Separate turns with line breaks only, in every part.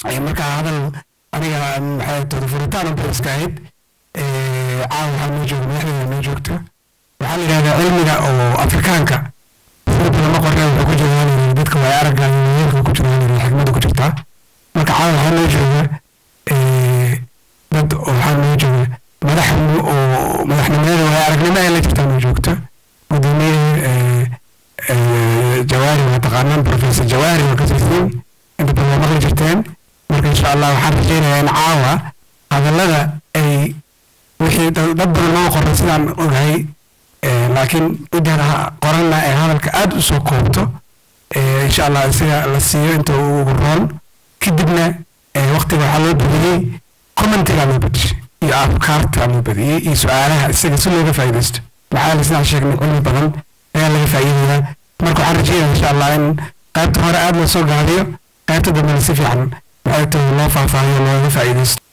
أي مركا هذا أنا حياته فريتان بريسكايد عاو هالموجود نحن الموجودته وحال هذا علمنا أو أفريكانكا فريتنا ما قرنا كل جوانب بدك ويعرق يعني كل جوانب الحكمة كتبتها مركا عاو هالموجود dad waxaan noo jooga madaxnimada waa aragnimada la jirta noo joogta gudoomiye jawaari waa taqaanaan professor jawaari waa kasaysiin inta badan maqli jirteen marka insha allah waxaan rajeynayaa in caawa hadallada ay wixii dad badan noo qoray sidaan ogahay laakiin idaraha qoranna ee hadalka aad u soo koobto insha allah isaga la siiyo inta ugu roon kadibna waqtiga waxaa loo badiyey commentiga loo badiyey iyo afkaarta loo badiyey iyo su-aalaha isaga si looga faa'iidaysto maxaa la sidaan sheegnay cilmi badan ayaa laga faa'iidayaa marka waxaan rajeynayaa insha allah in qaybta hore aad loo soo gaadiyo qaybta dambena si fiican maxay tahay loo faahfaahiyo looga faa'iidaysto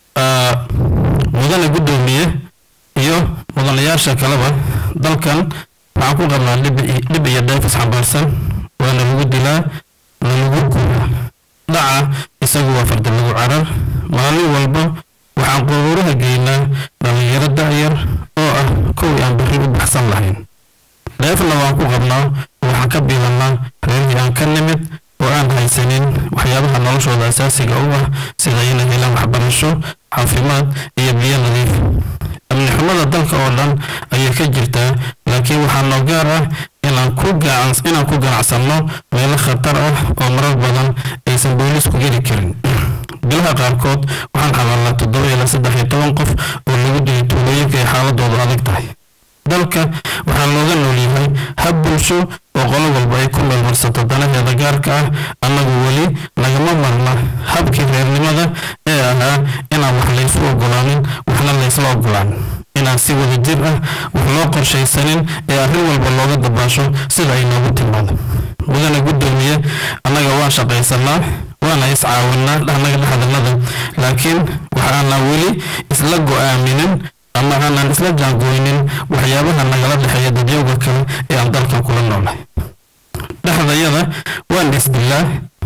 mudane gudoomiye iyo mudanayaasha kaleba dalkan waxaan ku qabnaa dhib iyo dheefis xambaarsan waana lagu dilaa lagu guuraa dhaca isagu waa farda lagu carar maalin walba waxaan quruuraha geynaa dhalinyaro da'yar oo ah kuwii aan berri u baxsan lahayn dheefna waan ku qabnaa waxaan ka biilanaa reerihii aan ka nimid oo aan haysanin waxyaabaha noloshooda asaasiga u ah sida inay helaan waxbarasho caafimaad iyo biyo nadiif amni xumada dalka oo dhan ayay ka jirtaa laakiin waxaa noo gaar ah inaan ku ganacsanno meelo khatar ah oo marar badan aysan boolisku geli karin bilaha qaarkood waxaan xabaalnaa 7 ilaa 13 qof oo lagu dilay tuulooyinka ay xaaladoodu adag tahay dalka waxaa looga nool yahay hab bulsho oo qolo walba ay ku meelmarsato danaheeda gaarka ah annagu weli nagama marna habkii reernimada ee ahaa inaan wax laysu ogolaanin waxna laysla ogolaan inaan si wada jir ah wax loo qorshaysanin ee arrin walba looga dabaasho sida ay noogu timaado mudane gudoomiye annaga waan shaqaysanaa waana iscaawinaa annaga dhexdannada laakiin waxaanaan weli isla go'aaminin ama aanan isla jaangoynin waxyaabaha nagala dhexeeya dadyowga kale ee aan dalkan kula noolnahay dhexdayada waan isdilaa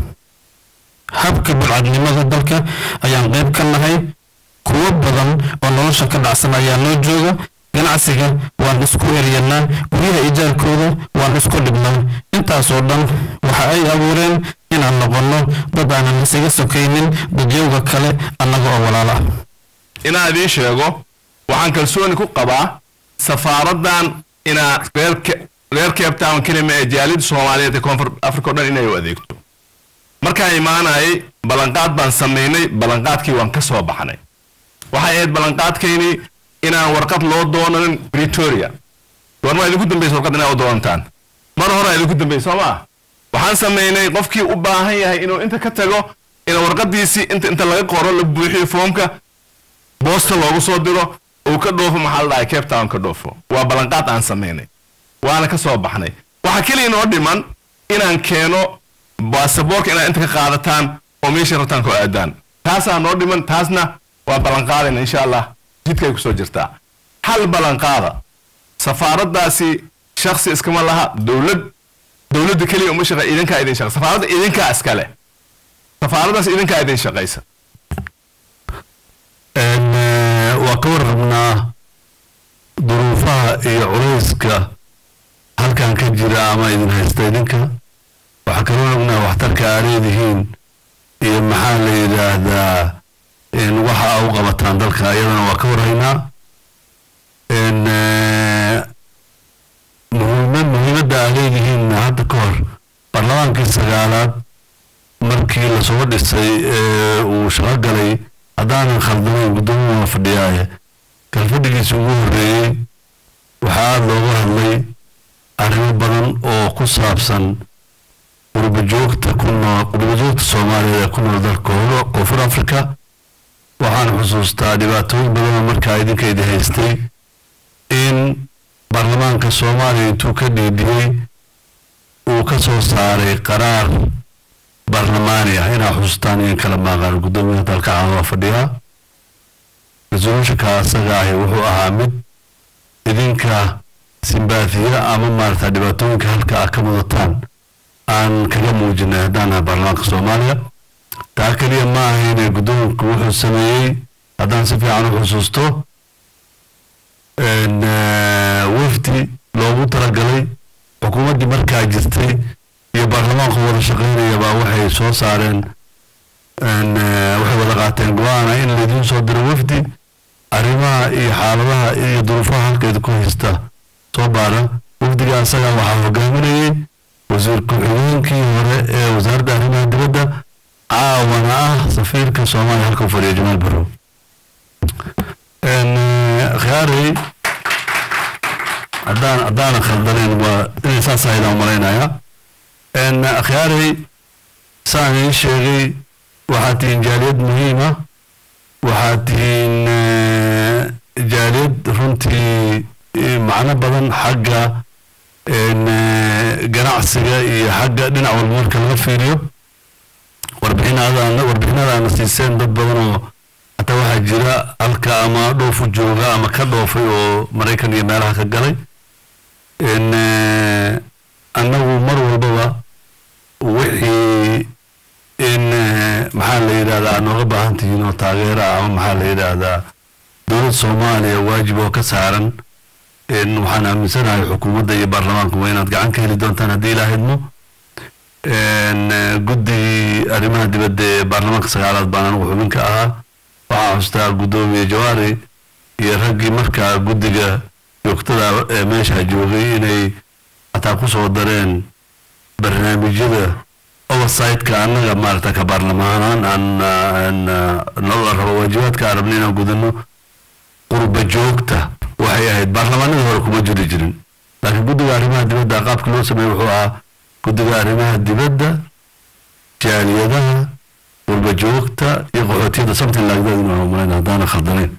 habka bulcadnimada dalka ayaan qayb ka nahay kuwo badan oo nolosha ka dhacsan ayaa noo jooga ganacsiga waan isku eryanaa guryaha ijaarkooda waan isku dhibnaa intaasoo dhan waxa ay abuureen inaan noqonno dad aanan isaga sokaynin dadyowga kale annaga oo walaala
inaan idiin sheego waxaan kalsooni ku qabaa safaaradan inaa reer Cape Town kelima ee jaalida Soomaaliyeed ee Koonfur Afrika oo dhan inay u adeegto markaan imaanay balanqaad baan sameynay balanqaadkii waan ka soo baxnay waxay ahayd balanqaadkeeni inaan warqad loo doonanin Pretoria warma idinku dambeysay warqad inaa u doontaan mar hore idinku dambeysay Soomaa waxaan sameynay qofkii u baahan yahay inuu inta ka tago in warqadiisi inta laga qoro la buuxiyo foomka boosta loogu soo diro oo ka dhoofo maxaa la Cape Town ka dhoofo waa balanqaad aan sameynay waana ka soo baxnay waxa kaliya inoo dhiman inaan keeno baasaboorka inaan inta ka qaadataan oo meesha rabtaan ku aadaan taasaan noo dhiman taasna waa balanqaadina insha Allah jidkay ku soo jirtaa hal balanqaada safaaradaasi shakhsi iskama laha dawladda kaliya uma shaqo idinka idin shaqo safaaradda idinka iskale safaaradaas idinka idin shaqaysa
وكورنا ظروفها علوسك هل كان كجرا أما إذن هستيدنك وحكرونا واحترك عليهين إيه محال إذا إن وحا أو غبطان دلك أيضا وكورهنا إن مهمة عليهين هذا كور برلمان كالسجالات مركي لصور وشغل لي هذا خلدنا قدوم فدياية كان فدي سووه ري وحاد لوجه لي أريد بدن أو قصابسن وربجوك تكون وربجوك الصومالية يكون ذا كوفر أفريقيا وحان خصوص تعليماتهم بدن مركايدين كيدي هيستي إن برلمان كالصومالي توكدي دي وكسو صاري قرار برلمانية هنا حسطانيين كلام قالوا قدومي هذا عام فديها زوجك كاسجاهي وهو أهمد إذنك سيمباثية أمام مرتا دباتونك هلك أكملتان أن كلام وجنا دانا برلمان صوماليا تاكلي ما هنا قدوم كروح السمايي هذا سفي عنه حسوسته إن وفدي لو ترجلي حكومة دي مركز جستي يبرلمان قوة الشغير يبا وحي سو صارن إن وحي ولقاتين قوانا إن اللي دون صدر وفدي أريما إي حالها إي ظروفها كي تكون هستا صوبانا وفدي قاسا وحا وقامني وزير كوحيوينكي وزارة أريما دبدا عاونا سفير كسومالي هلكو فريق جمال برو إن خياري أدانا خلدلين وإنسان سايدا ومرينا يا إن خياري سامي شيغي وحاتين جاليد مهمة وحاتين جاليد رنتي معنا بدن حقا إن قناعسية حقا دينا والمور كالغفيريو وربحنا هذا نسيسين ضد بدنو حتى واحد جراء الكا أما دوفو جوغا أما كدوفو مريكان يمالها كقالي إن أنه مروا بوا وحي إن محل إيرادا أنه غبا هانتينو تاغيرا أو محل إيرادا دولة صوماليا واجبه كسارا إن وحنا من سنة الحكومة دي برلمانكم وينات قعان كهلي دونتان هدي لاهدمو إن قدي أريمان دي بدي برلمانك سقالات بانان وحبينك waxaa xustaa gudoomiye jawaari iyo raggii markaa guddiga joogtada meesha joogay inay hataa ku soo dareen barnaamijyada oversight-ka annaga maarata ka baarlamaanaan aan nolol rabo waajibaadka arabna inaan gudano qurba joogta waxay ahayd baarlamaanada hore kuma jiri jirin laakiin guddiga arrimaha dibadda qaabka loo sameeyey wuxuu ahaa guddiga arrimaha dibadda jaaliyadaha والبجوكتا يقعدين something like that إنه مرينا دانا خلدنين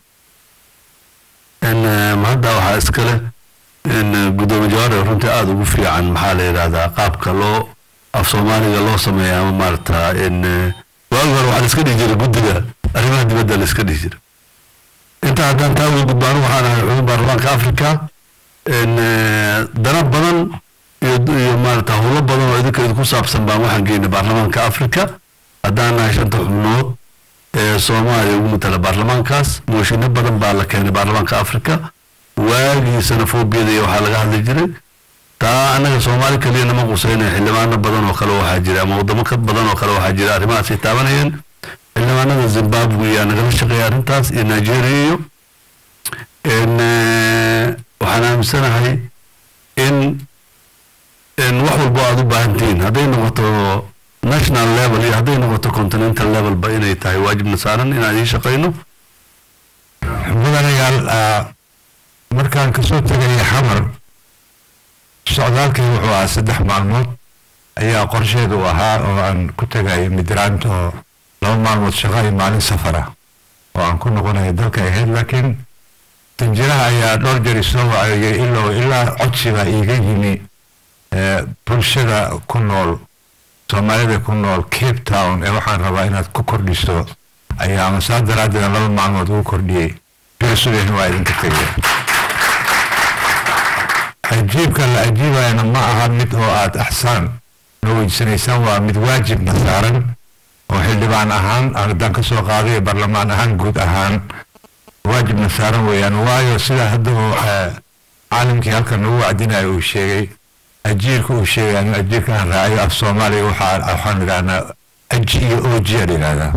إن مهدا وحاسكله إن قدوم جواري رنتي آدو بفري عن محالي هذا قابك لو أفصوماني لو سميا مارتا إن وأكبر واحد اسكدي يجري قدقة أريما دي بدل اسكدي يجري أنت عدان تاوي قدبانو وحانا عيون برلمان كأفريكا إن دناب بدن مارتا هولو بدن وإذا كنت سابسن بان وحان جيني برلمان كأفريكا هدانا شنطة حمود صومالي ومثل برلمان كاس موشينا بدن بالكين برلمان كأفريقيا واجي سنفوق بيدي وحلقة هذا الجري تا أنا صومالي كلينا ما قصينا حلما أنا بدن وخلوا حاجري أما ودمك بدن وخلوا حاجري أريما سيتابنين حلما أنا زيمبابوي أنا قبل شقيار انتاس نيجيريو إن وحنا مسنا هاي إن وحول بعض بانتين هذين نقطة national level iyo haday noqoto continental level ba inay tahay waajibna saaran in ay shaqeyno
mudanayaal markaan ka soo tagay xamar socdaalkii wuxuu ahaa 3 maalmood ayaa qorsheedu ahaa oo aan ku tagay midraanto 2 maalmood shaqo iyo maalin safar ah oo aan ku noqonayo dalka ahayd laakiin tanjiraha ayaa dhowr jeer soo waayay ilaa codsiga iiga yimi bulshada ku nool Soomaalida ku nool Cape Town ee waxaan rabaa inaad ku kordhiso ayaa masaadaraadina 2 maalmood ugu kordhiyay beesudeen waa idinka tagay ajiibka la ajiibayna ma aha mid oo aad axsaan loo weydiisanaysaan waa mid waajib nasaaran oo xildhibaan ahaan aan ka soo qaaday barlamaan ahaan guud ahaan waajib nasaaran weeyaan waayo sida hadda caalamkii halkan ugu wacdinayo uu sheegay أجيرك وشيء أنا أجيرك أنا رأي الصومالي وحان أنا أجي أوجي هذا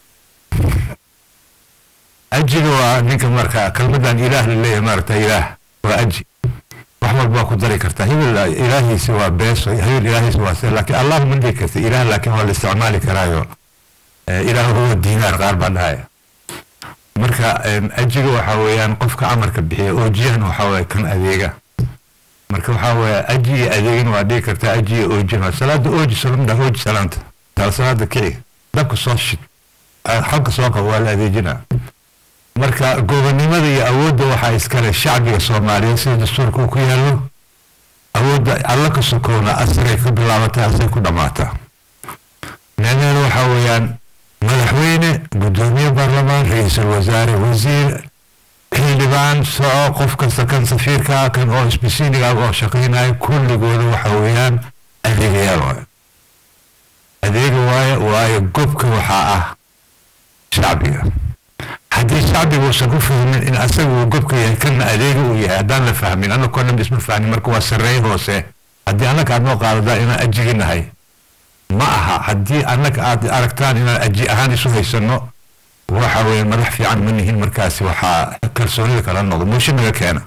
أجي ونك مركا كلمة إله لله مرتا إله وأجي وحمد باكو ذلك كرتا هي إلهي سوى بيس هي الإلهي سوى سير لكن الله من ذيك إله لكن هو الاستعمال كرايو إله هو الدينار غالبا هاي مركا أجي وحاويان قفك عمرك بحي أوجيان وحاوي كان أذيقا marka waxa weeye aji adeegin waa dhig kartaa aji oo jina salaada oo jisalamda oo jisalanta taa salaada kii dabka soo shid halka soo ka waa la adeegina marka gobonimada iyo awoodda waxa iska leh shacbiga Soomaaliyeed sida dastuurku ku yaalo awoodda alla ka sokoona asray ku bilaabata asay ku dhamaata meelaha waxa weeyaan madaxweyne gudoomiye baarlamaan ra'iisul wasaare wasiir xildhibaan soo qofka sakan safiirka kan oo isbisiiniga oo shaqeynaya kulligooda waxa weeyaan adeegayaal adeega waayo gobka waxaa shacbiga haddii shacbiga uusan ku fahmin in asaga uu gobka yahay kana adeega uu yahay haddaan la fahmin annagoo dhan isma fahmin marka waa sarreey hoose haddii annaga aad noo qaadadaa inaan ajiginahay ma aha haddii annaga aad aragtaan inaan aji ahaan isu haysano waxa weeye madax fiican ma nihin markaasi waxaa kalsoonida kala noqdo muushin naga keena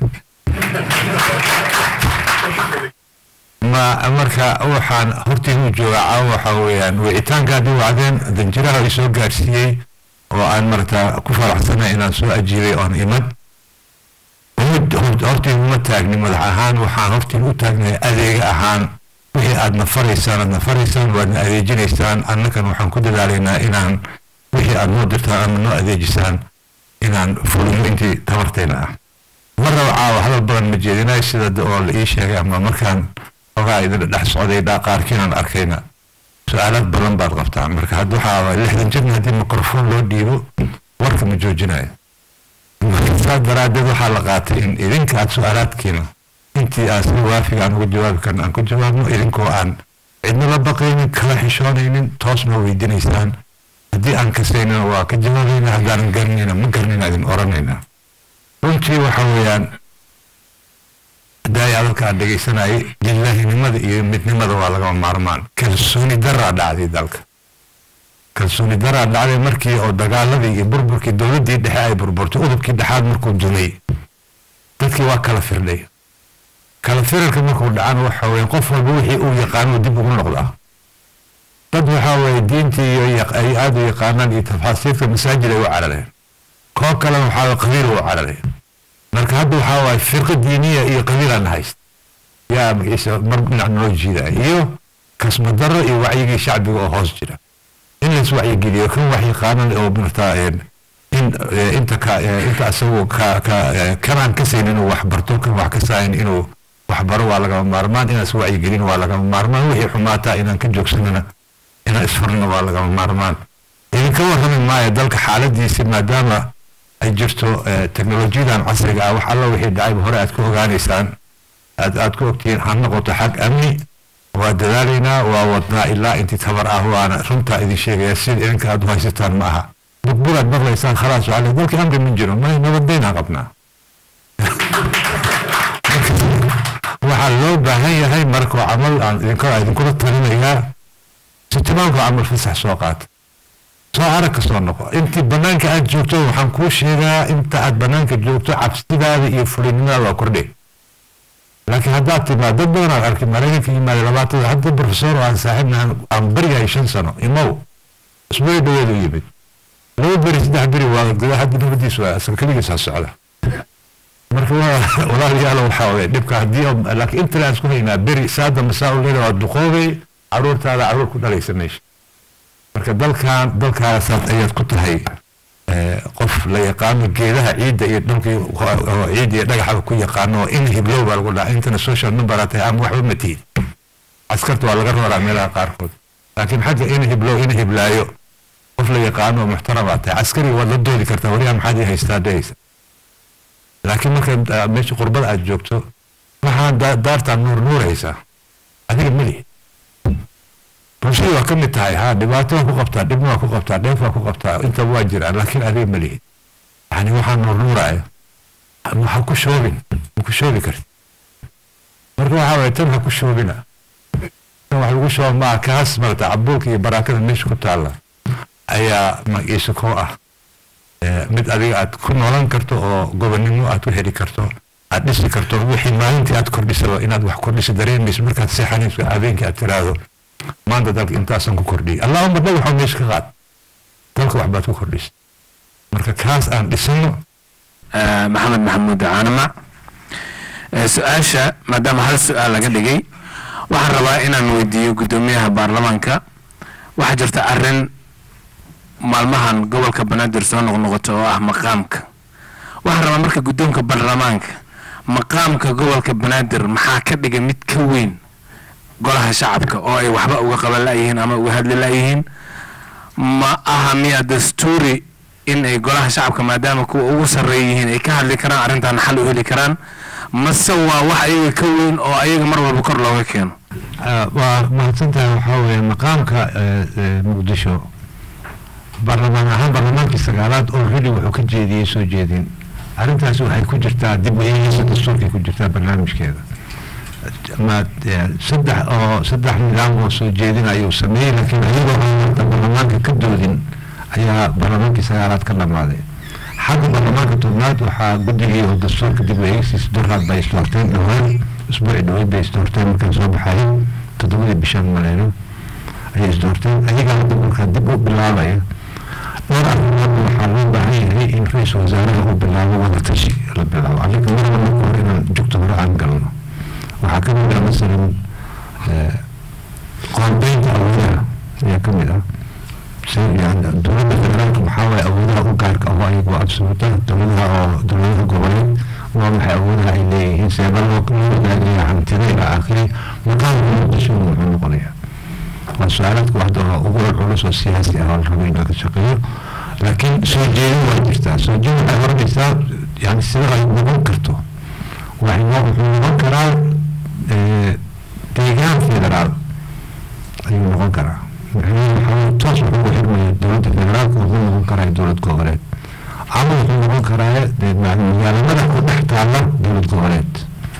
marka waxaan hortiinu joogaa waxa weeyaan wicitaanka haddii wacdeen danjiraha ay soo gaarsiiyey oo aan marata ku faraxsanay inaan soo ajiibay oon imad hortiin uma taagni madax ahaan waxaan hortiin u taagnay adeega ahaan wixii aad nafaraysaan waadna adeejinaysaan annakan waxaan ku dadaalaynaa inaan wixii aad noo dirtaan ama noo adeejisaan inaan fulino intii tabartayna ah ma raba caawa hadal badan ma jeedinayo sida oo la ii sheegay ama markaan ogaa idin dhex socday qaarkiinaan arkayna su-aalaad badan baad qabtaan marka hadda waxaa 60 jirna haddii mikrofon loo dhiibo warka ma joojinayo marka saas daraaddeed waxaa la qaatay in idinka aad su-aalaadkiina intii aan si waafiga aan uga jawaabi karna aan ku jawaabno idinkoo aan cidna la baqaynin kala xishoonaynin toos noo weydiinaysaan haddii aan kasaynana waa ka jawaabayna haddaanan garanayna ma garanayna idin oranayna runtii waxa weeyaan daay hadalka aan dhegaysanayay lilaahinimada iyo midnimada waa lagama maarmaan kalsooni daraa dhacday dalka kalsooni daraa dhacday markii oo dagaaladii iyo burburkii dowladdii dhexe ay burburtay udubkii dhexaad markuu dumay dadkii waa kala firdhay kala firarka markuu dhacana waxa weeye qof walba wixii uu yaqaano dib ugu noqdaa dad waxa weeye diintii ay aad u yaqaanaan iyo tafaasiirka masaajid ay u carareen koo kalena waxaa qabiil u cararay marka hadda waxaa waaye firqa diiniya iyo qabiilaan hayst yaa magaciisa mar dhinac noo jiida iyo kasmadaro iyo wacyigii shacbiga oo hoos jira in lais wacyigeliyo kan wax yaqaanan oo martaa inta asagoo kanaan kasaynin inuu wax barto kan wax ka saayin inuu wax baro waa lagama maarmaan inaas wacyigelin waa lagama maarmaan wixii xumaataa inaan ka joogsanana inaan isfurno waa lagama maarmaan idinka warrami maayo dalka xaaladiisi maadaama ay jirto teknolojiyadan casriga ah wax alla wixii dhacayba hore aad ku ogaanaysaan aad ku ogtihiin ha noqoto xag amni waa dadaalaynaa waa wadnaa ilaa intii tabar ah waana runtaa idin sheegaya sida idinka aad u haysataan ma aha burburaad maqlaysaan khalaas waxaa dalkii amri ma jiro nabadbaynaa qabnaa waxaa loo baahan yahay markoo camal aan idinkula talinayaa sitimaanku camal fasax soo qaata soo arag ka soo noqo intii banaanka aad joogto waxaan kuu sheegaa inta aad banaanka joogto cabsidaada iyo fulinimadaada waa kordhe laakiin haddaad timaad dad badan aad arkay maraykanka yimaada 20 hadda professor oo aan saaxiibna aan barigahay 5 sano imow isbuuci dhaweed u yimid 2 beri 3 beri waa gudaha hadda nabadiisu waa asal kaligiis socda marka walaalayaal waxaa weeye dhibka haddii laakiin inta aan isku haynaa beri saada masaa u leedahay waa duqoobay caruurtaada caruur ku dhalaysa meesha marka dalkaasaad ayaad ku tahay qof la yaqaano geedaha ciidda iyo dhulkii ciidda iyo dhagaxa ku yaqaano in hiblow baa lagu dhaca intana social number tahay ama waxba ma tiid askarta waa laga roraa meelaha qaarkood laakiin xagga in hiblow in hiblaayo qof la yaqaano muxtarama tahay askari waad la doodi kartaa wariyaha maxaad ii haystaa dhehaysa laakiin marka meesha qurbada aad joogto waxaan daartaa nuuraysaa adiga mali bulshada waa ka mid tahay ha dhibaato waa ku qabtaa dhibna waa ku qabtaa dheef waa ku qabtaa inta waa jiraan laakiin adiga mali yani waxaan nuuraya ha ku shoobin ma ku shoobi karti marka waxaa waye tan ha ku shoobina tan wax lagu shooba maa kaas marata cabuulka iyo baraakada meesha ku taalla ayaa magiisa koo ah mid adiga aad ku noolan karto oo gobonnimo aad ku heli karto aad dhisi karto wixii maalintii aad kordhisaba inaad wax kordhisa dareemayso markaad seexanayso habeenkii aad tiraahdo maanta dalka intaasaan ku kordhiyay allahuma dhagaxoo meesha ka qaad dalka waxbaad ku kordhisa marka kaas aan dhisano
maxamed maxamuud caanama su-aasha maadaama hal su-aal laga dhigay waxaan rabaa inaan weydiiyo guddoomiyaha baarlamaanka waxaa jirta arrin maalmahan gobolka banaadir soo noqnoqoto oo ah maqaamka waxaan rabaa marka guddoonka baarlamaanka maqaamka gobolka banaadir maxaa ka dhigay mid ka weyn golaha shacabka oo ay waxba uga qaban la'yihiin ama uga hadli la'yihiin ma aha miya dastuuri in ay golaha shacabka maadaama kuwa ugu sarreeya yihiin ay ka hadli karaan arrintan xal u heli karaan
mase waa wax ayaga ka weyn oo ayaga mar walba kor looga keeno
waa mahadsantahay waxaa weeye maqaamka muqdisho baarlamaan ahaan baarlamaankii sagaalaad already wuxuu ka jeediyey soo jeedin arrintaasi waxay ku jirtaa dib u eegaysa dastuurkay ku jirtaa barnaamijkeeda saddex nidaam oo soo jeedin ayuu sameeyey laakiin ayagoo aan baarlamaanka ka doodin ayaa baarlamaankii sagaalaad ka dhamaaday xagga baarlamaanka tobnaad waxaa guddigii oo dastuurka dib u eegaysiisa duraad bay isdoorteen dhowaan usbuuci dhaweyd bay isdoorteen markaan soo baxay 7 bishan maleyno ayay isdoorteen ayaga hadda markaa dib u bilaabaya dhowr arrimood waxaa loo baahan yahay in ra-iisul wasaaraha uu bilaabo wadatashi la bilaabo aniga marna marka hore inaan jugta hore aan galno waxaa ka mid ah masalan qoonbeynta awoodaha ayaa ka mid ah dowladda federaalka maxaa waaye awoodaha u gaarka oo ayagu absoluuta dowladaha goboleed waa maxay awoodaha ay leeyihiin seeba loo wadaagaya hantida ilaa aakhiri maqaamka muqdisho wuxuu noqonayaa waa su-aalaadka waxda oo ugu culculus oo siyaasi ah oo la rabo in laga shaqeeyo laakiin soo jeedin waa jirtaa soo jeedin waxay oranaysaa yani sida ay noqon karto wuxuu noqon karaa deegaan federaal ayuu noqon karaa maxaa toos wuxuu u xirmaya dowladda federaalka wuxuu noqon karaa dowlad goboleed ama wuxuu noqon karaa magaalamada ku dhex taalla dowlad goboleed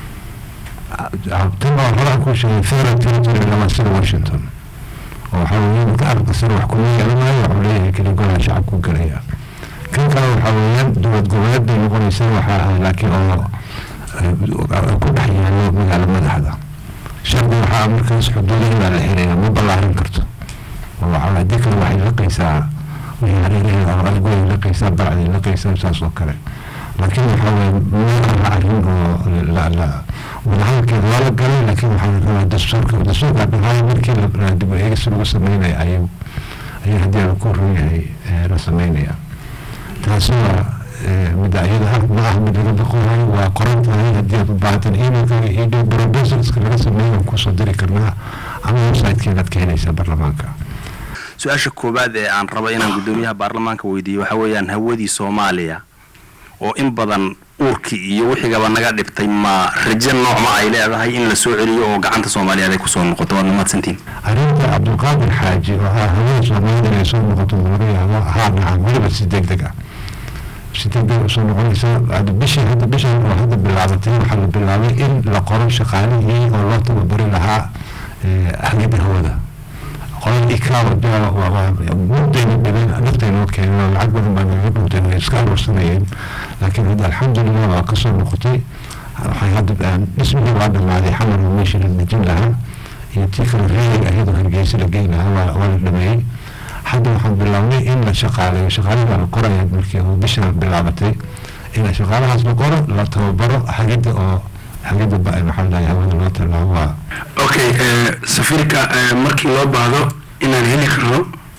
tan oo hore aan ku sheegay federal territory lama sida Washington oo waxaa weeye marka arrinka sare wax kuma yeelanayo wuxuu leeyahay keli golaha shacabku galaya kan kale waxaa weeyaan dowlad goboleed bay noqonaysaa waxaa ah laakiin oo ku dhex yaalo magaalo madaxda shardi waxaa markaas xuduudaha baa la xiraya ma ballaarin karto waxaa haddii kale waxay laqaysaa hareeraheeda oo algoy laqaysaa barcday laqaysaa saas oo kale laakiin waxaa weeye ma arrin oo wadahadalkeeda waa la galay laakiin waxaa la rabaa dastuurka dhahaaya markii dib u eegis lagu sameynaya ayuu haddii la ku run yahay la sameynaya taasi waa midda iyada ah ma ah mid laga baqonayo waa qoran tahay haddii aad u baahatan emailka iyo proposalska laga sameeyo aan kusoo diri karnaa ama website-keedaad ka helaysaa baarlamaanka
su-aasha koobaad ee aan rabo inaan guddoomiyaha baarlamaanka weydiiyo waxaa weeyaan hawadii Soomaaliya oo in badan uurkii iyo wixigaba naga dhibtay ma rajo noocma ay leedahay in la soo celiyo oo gacanta Soomaaliyeed ay ku soo noqoto waa mahadsantiin
arrinta Cabdulqaadir Xaaji oo hawada Soomaaliyeed ay soo noqoto laga yaabo nacam weliba si degdeg ah soo noqonaysaa hadda bishan oo hadda bilaabatay waxaa la bilaabay in la qoro shaqaalihii oo loo tababari lahaa hay'adda hawada qoladii ikawa mudayna dhiban naftaynoo keeneen lacag badan baa naga dhuntay way iska aroorsanayeen laakiin hadda alxamdulilah waa ka soo noqotay waxay hadda dhismihii waa dhamaaday xamar oo meeshii la dejin lahaa iyo tii kale reerig ahiyadoo hargeysa la geyn lahaa waa la dhameeyey hadda waxaan bilownay in la shaqaaleeyo shaqaalihii baa la qoraya markii oo bishan bilaabatay in shaqaalahaas la qoro la tababaro xagidda oo xagidda maxaa la hawada loo tallaabo waa
okay safiirka markii loo baahdo inaan heli karno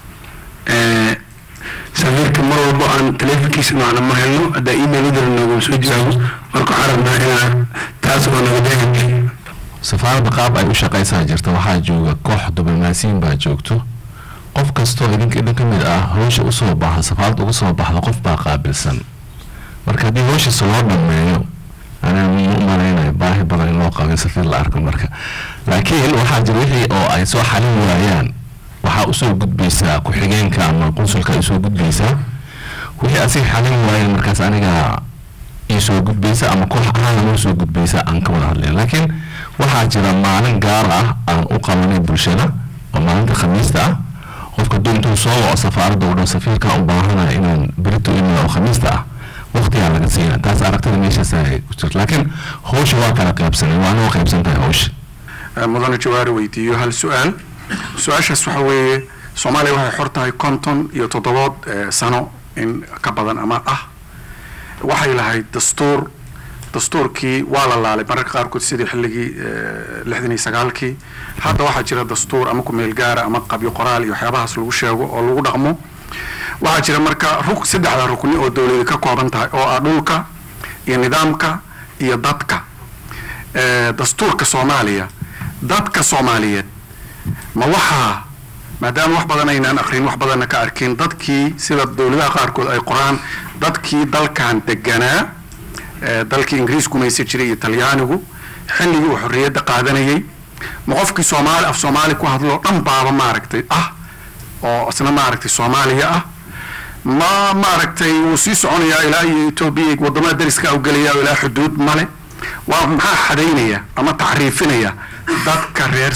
safiirka mar walba aan teleefonkiisa macna ma helno haddaa email-idana noogu soo jawaabo marka waxaan rabnaa inaan taas oo naga deegan
safaaradda qaab ay u shaqaysaa jirta waxaa jooga koox diblomaasiyiin baa joogto qof kastoo idin ka mid ah hawsha usoo baahan safaaradda uga soo baxda qof baa qaabilsan marka haddii hawshiisa loo dhameeyo أنا مؤمنين باهي بدل الواقع سفير الأرض مركا لكن واحد روحي أو أي سو حالين ويان وحا أسوق جد بيسا كحجين كان قنصل كيسوق جد بيسا وهي أسير حالين ويان مركز أنا جا يسوق جد بيسا أما كل حاجة يسوق جد بيسا أنكم هالليل لكن واحد جرا معلن جارة أن أقامني برشلة ومعلن الخميس ده وفق دون توصل سفارة دولة سفير كان باهنا إن بريتو إن أو خميس ده وقتي على قصيرة تاس أركتني ماشي ساي لكن هوش واقع قابسني وأنا واقع بسنتي هوش
مدن جواري ويديو هالسؤال سؤال شسوحوي Soomaaliya waxay xortahay konton iyo 7 sano in ka badan ama waxay lahayd dastuurkii waa la laalay mararka qaarkood sidii xilligii 69kii hadda waxaa jira dastuur ama ku meel gaara ama qabyo qoraal iyo waxyaabahaas lagu sheego oo lagu dhaqmo waxaa jira marka saddexda rukni oo dawladda ka kooban tahay oo ah dhulka iyo nidaamka iyo dadka dastuurka Soomaaliya dadka Soomaaliyeed ma waxa maadaama wax badan aynaan akhrin wax badan ka arkin dadkii sida dawladaha qaarkood ay qoraan dadkii dalkan deganaa dalkii ingiriis gumaysan jiray iyo talyaanigu xilligii uu xorriyadda qaadanayay ma qofkii soomaali af soomaali ku hadloo dhan baaba maaragtay oo isna maaragtay soomaaliya ma maaragtay wuu sii soconayaa ilaa iyo etoobiya waddamada dariska u gelaya ilaa xuduud male waa maxaa xadaynaya ama tacriifinaya dadka reer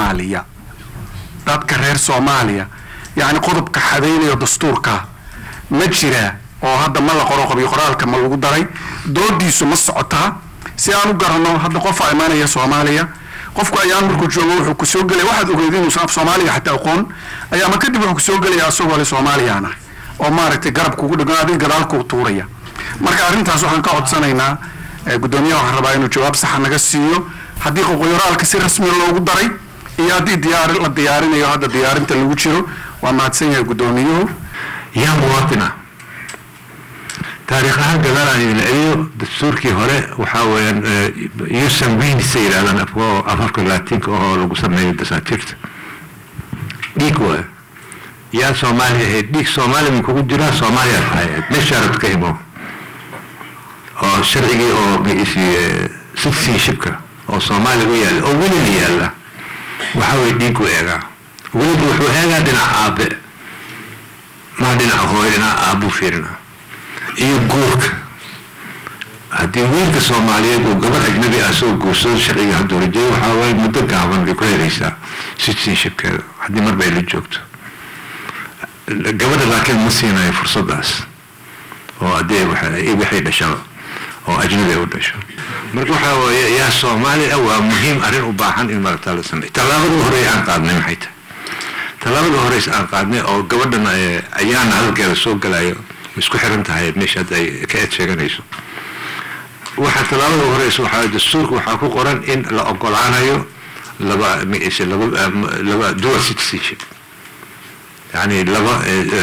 soomaaliya yani qodobka xadaynayo dastuurka ma jiraa oo hadda ma la qoro qabiyo qoraalka ma lagu daray doodiisu ma socotaa si aan u garanno hadda qofa imaanaya Soomaaliya qofku ayaan markuu joogo wuxuu ku soo galay waxaad ogeydeen uu Soomaaliya xataa aqoon ayaa ma kadib wuxuu ku soo galay asagoo le Soomaaliyaana oo maaragtay garab kugu dhiganaadin gadaal ku tuuraya marka arrintaas waxaan ka codsanaynaa gudoomiyaha waxaan rabaa inuu jawaab sax naga siiyo haddii qoraalka si rasmi loogu daray iyo haddii la diyaarinayo hadda diyaarinta lagu jiro waa mahadsan yahay gudoomiyuhu
yaa muwaadina taariikhaha gadaal in iyo dastuurkii hore waxa weeyaan yuusan weyn sayradan afka laatinka oo lagu sameeyo dasaatiirta dhiigwa yaa Soomaaliya dhiig Soomaaliya kugu jira Soomaaliya meeshaad ka himo oo sharcigi oo si shibka oo Soomaaliya u yaal oo weli yaala waxa way dhiig u eega weli wuxuu eega dhinaca aabe ma dhinaca hooyana aabu fiirna iyo guurka haddii wiilka Soomaaliyeed uu gabar ajnabi ah soo guursado sharciga hadduu rajay waxa way muddo gaaban bay ku helaysaa citizenshipkeeda haddii mar bay la joogto gabadha laakiin ma siinayo fursadaas oo adee waxay dhashaa oo ajnabi u dhasho marka waxa weeye yaa Soomaaliya waa muhiim arrin u baahan in marka la sameeyo talaabada hore aan qaadnay maxay tahay talaabada hore aan qaadnay oo gabadhan ayaan halkeeda soo galayo isku xiran tahay meesha ay ka sheeganayso waxa talaabada hore waxa dastuurku waxa ku qoran in la ogolaanayo laba dual citizenship يعني لغة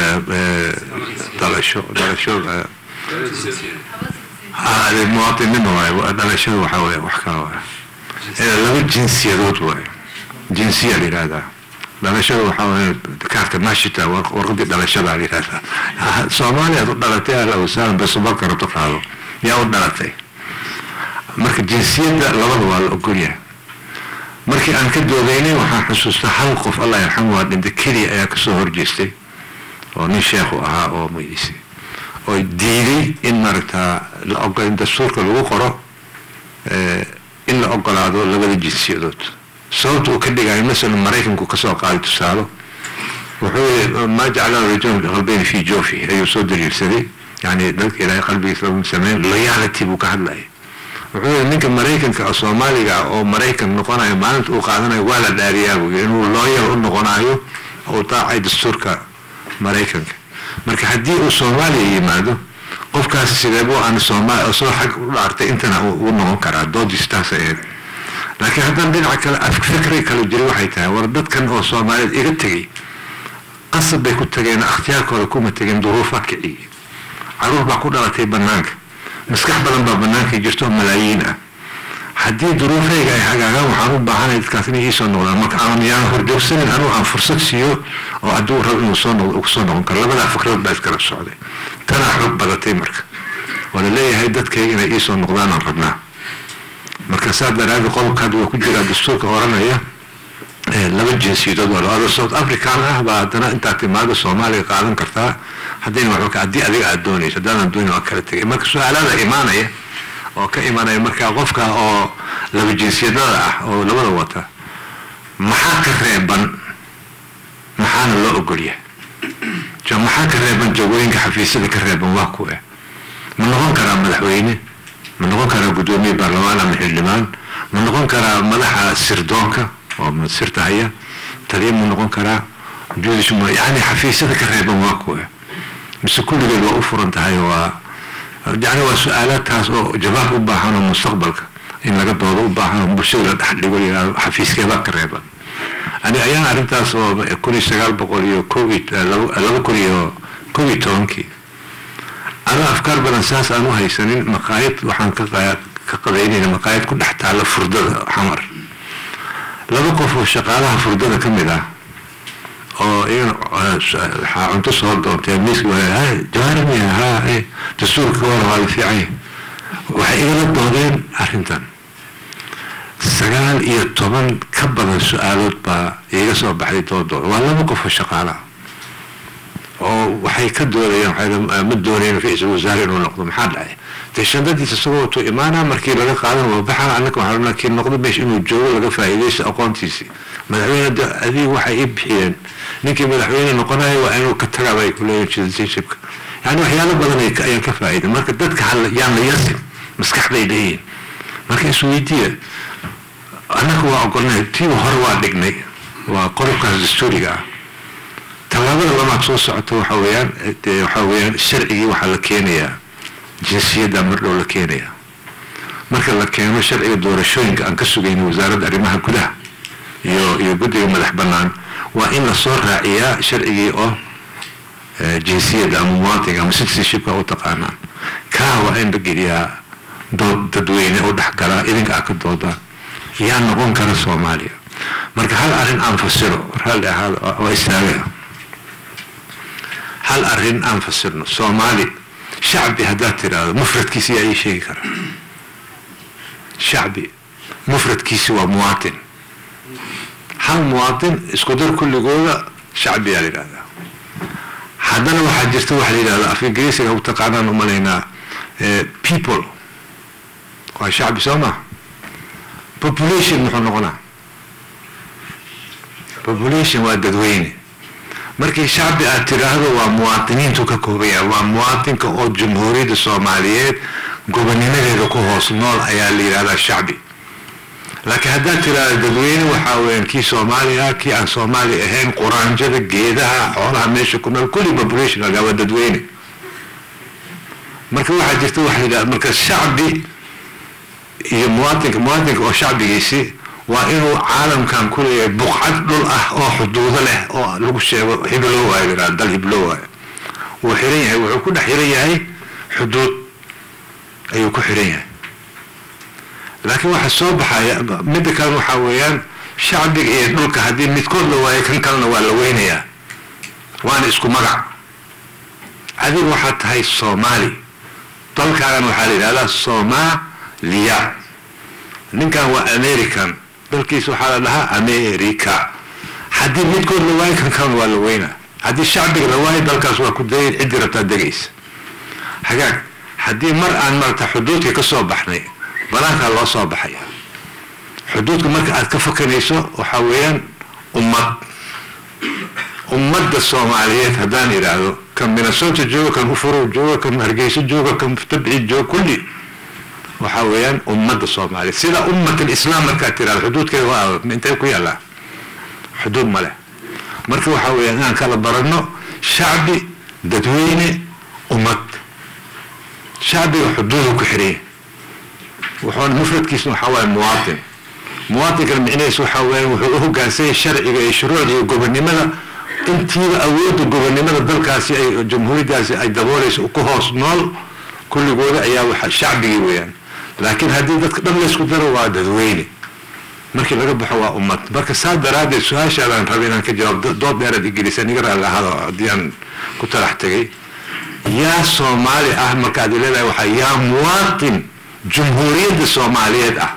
المواطن منه دلشوا وحاول وحكاوا لغة جنسية دوت جنسية لهذا دلشوا وحاول كارت ماشية ورقد دلشوا على هذا صوماليا دلتها لو سالم بس بكرة تقالوا يا ودلتي مركز جنسية لغة والأوكرية markii aan ka doodaynay waxaan xasuustaa hal qof Allah yarxamu waa dhinta kaliya ayaa ka soo horjeestay oo nin sheekh ahaa oo mayisi oo diiday in marka la ogolin dastuurka lagu qoro in la ogolaado labada jinsiyadood sababtu ka dhigay mesela Mareykanku ka soo qaaday tusaalo wuxuu ma jacala rajul qalbiga fi jawfi ayuu soo daliilsaday yani dadka ilaahay qalbigiisa lagu sameeyo loyalty buu ka hadlay wuxuu ninka Mareykanka oo Soomaaliga oo Mareykan noqonayo maalinta uu qaadanayo waa la dhaariyaa inuu looyal u noqonayo oo taacay dastuurka Mareykanka marka haddii uu Soomaaliya yimaado qofkaas sidee buu aan Soomaali oo soo xaq u dhaartay intana uu noqon karaa doodistaas ay laakiin haddana dhinaca kale fikri kale jiri waxay tahay war dadkan oo Soomaaliyeed iga tagay qasab bay ku tageen ikhtiyaarkooda kuma tageen duruufaha kiciye caruur baa ku dhalatay banaanka مسكح بدن بابناك يجرتو ملايين حدي ظروفي جاي حاجة وحنو بحنا يتكاثني يسون ولا ما كان يعني هردوك سنين أنا عن فرصة سيو وأدور هذا وصون كلا بدأ فكرة بذكر السعودية ترى حب بدأ تمرك ولا ليه هيدت كي إن يسون نقدان ربنا مركزات هذا قالوا كادوا كجرا الدستور كورانا هي لما الجنسية ولا هذا صوت أفريقيا بعدنا أنت اعتماد الصومالي قاعدين كرتها حدين وحوك عدي أدي أدوني سدانا دوني وأكلتك مركز سؤال هذا إيمانية أو كإيمانية مركز غفك أو لما الجنسية أو لما لوتا محاك ريبان محانا لو أقوليه جو محاك ريبان جوين كحفيسة كريبان واكوه من نغن كرا مدحويني من نغن كرا قدومي برلمان من حلمان من نغن كرا مدحا سردونكا ومن سرتها هي تريم من نغن كرا جوزي شمو يعني حفيسة كريبان واكوه بس كل اللي وقفوا انتهى يعني وسؤالات جواب وباحنا المستقبل إن لقد وضوء وباحنا مبشرة حد يقول حفيز كذا قريبا أنا أيام عرفت أسوأ كل اشتغال بقولي كوفيد لو كوري كوفيد تونكي أنا أفكار بالأساس أنا هاي سنين مقايد وحن كقضيني المقايد كل حتى على فردة حمر لو قفوا شغالها فردة كملة oo cunto soo doortay miiska waa jawaarimaya ها دستورك waa fiican waxay igala doodeen arrintan 19 ka badan su-aalood baa iga soo baxday doodooda waa 2 qof oo shaqaala oo waxay ka doodayaan ma dooneen ra'iisul wasaare inuu noqdo maxaa dhacay tashandadiisa isagoo wato imaana markii laga qaadan waa baxaa annaka waxaan rabnaa kii noqdo meesha inuu joogo laga faa'iidaysto aqoontiisii madaxweyne adii waxay i bixiyeen ninkii madaxweyne noqonaya waa inuu ka tagaa bay ku leeyihiin citizenshipka yani waxyaalo badan ayaan ka faa'iiday marka dadka yaan la yasin maskaxday leeyihiin marka isweydiiya annaka waa ogolnay tii hore waa dhignay waa qodobkaas dastuuriga ah tallaabada labaad soo socota waxa weeyaan sharcigii waxaa la keenayaa jinsiyadda mardhow la keenayaa marka la keeno sharciga doorashooyinka aan ka sugayno wasaaradda arrimaha gudaha iyo guddiga madax bannaan waa in la soo raaciyaa sharcigii oo jinsiyadda ama muwaadinka ama citizenshipka u taqaanaan kaa waa in la geliyaa dood dadweyne u dhexgalaa idinka ah ka doodaan yaa noqon kara soomaaliya marka hal arrin aan fasiro raalli ahaada waa istaaga hal arrin aan fasirno soomaali shacbi haddaad tiraahdo mufradkiisi yaa ii sheegi kara shacbi mufradkiisi waa muwaatin hal muwaatin isku dar kulligooda shacbi yaa la yidhahdaa haddana waxaa jirta waxa la yidhahdaa af ingiriisiga u taqaanaan u malaynaa people waa shacbi soo maa population muxuu noqonaa population waa dadweyne markii shacbi aad tiraahdo waa muwaadiniintu ka koobaya waa muwaadinka oo jamhuuriyadda soomaaliyeed gobonimadeeda ku hoos nool ayaa la yidhahdaa shacbi laakiin haddaad tiraahdo dadweyne waxaa weeyaan kii soomaaliya kii aan soomaali ahayn quraanjada geedaha xoolaha meesha ku nool kulli population lagaa waa dadweyne marka waxaa jirta waxa la yidhahda marka shacbi iyo muwaadinka oo shacbigiisi waa inuu caalamkan ku leeyahay buqcad dhul ah oo xuduudo leh oo lagu sheego hiblow ay yidhahda dal hiblow wuu xiran yahay wuxuu ku dhex xiran yahay xuduud ayuu ku xiran yahay laakiin waxa soo baxaya midda kale waxaa weeyaan shacbiga iyo dhulka haddii midkood la waayo kan kalena waa la weynayaa waana isku magac adiga waxaa tahay soomaali dalkaagan waxaa la yidhahdaa soomaaliya ninkan waa american dalkiisa waxaa la dhahaa america haddii midkood la waayo kan kalena waa la weynaa haddii shacbiga la waayo dalkaas waa ku dayin ciddii rabtaa degaysa hagaag haddii mar aan marata xuduudka ka soo baxnay banaankaa loo soo baxaya xuduudka marka aad ka fakanayso waxaa weeyaan ummadda soomaaliyeed haddaan idhaahdo kan minnesota jooga kan ufurow jooga kan hargeyso jooga kan tabci jooga kulli waxaa weeyaan ummadda soomaaliyeed sida ummat alislaam markaad tiraahdo xuduudkeeda waa intee ku yaallaa xuduud ma leh marka waxaa weeyaan inaan kala baranno shacbi dadweyne ummad shacbiga xuduudu ku xiraya wuxuuna mufradkiisna waxaa waaye muwaatinkana micnihiisa waxaa weeyaan wuxuu u hogaansanyay sharciga iyo shuruucda iyo gobonnimada intiiba awoodda gobonnimada dalkaasi ay jamhuuriyaddaasi ay daboolayso ku hoos nool kulligooda ayaa waxa shacbigii weeyaan laakiin haddii dadka dhan laysku daro waa dadweyne markii laga baxo waa ummad marka saa daraaddeed su-aashaadaan rabay inaan ka jawaab dood dheeraad ingiliisa niga raalli ahaado haddii aan ku talax tegay yaa soomaali ah markaad leedahay waxaa yaa muwaatin jumhuuriyadda soomaaliyeed ah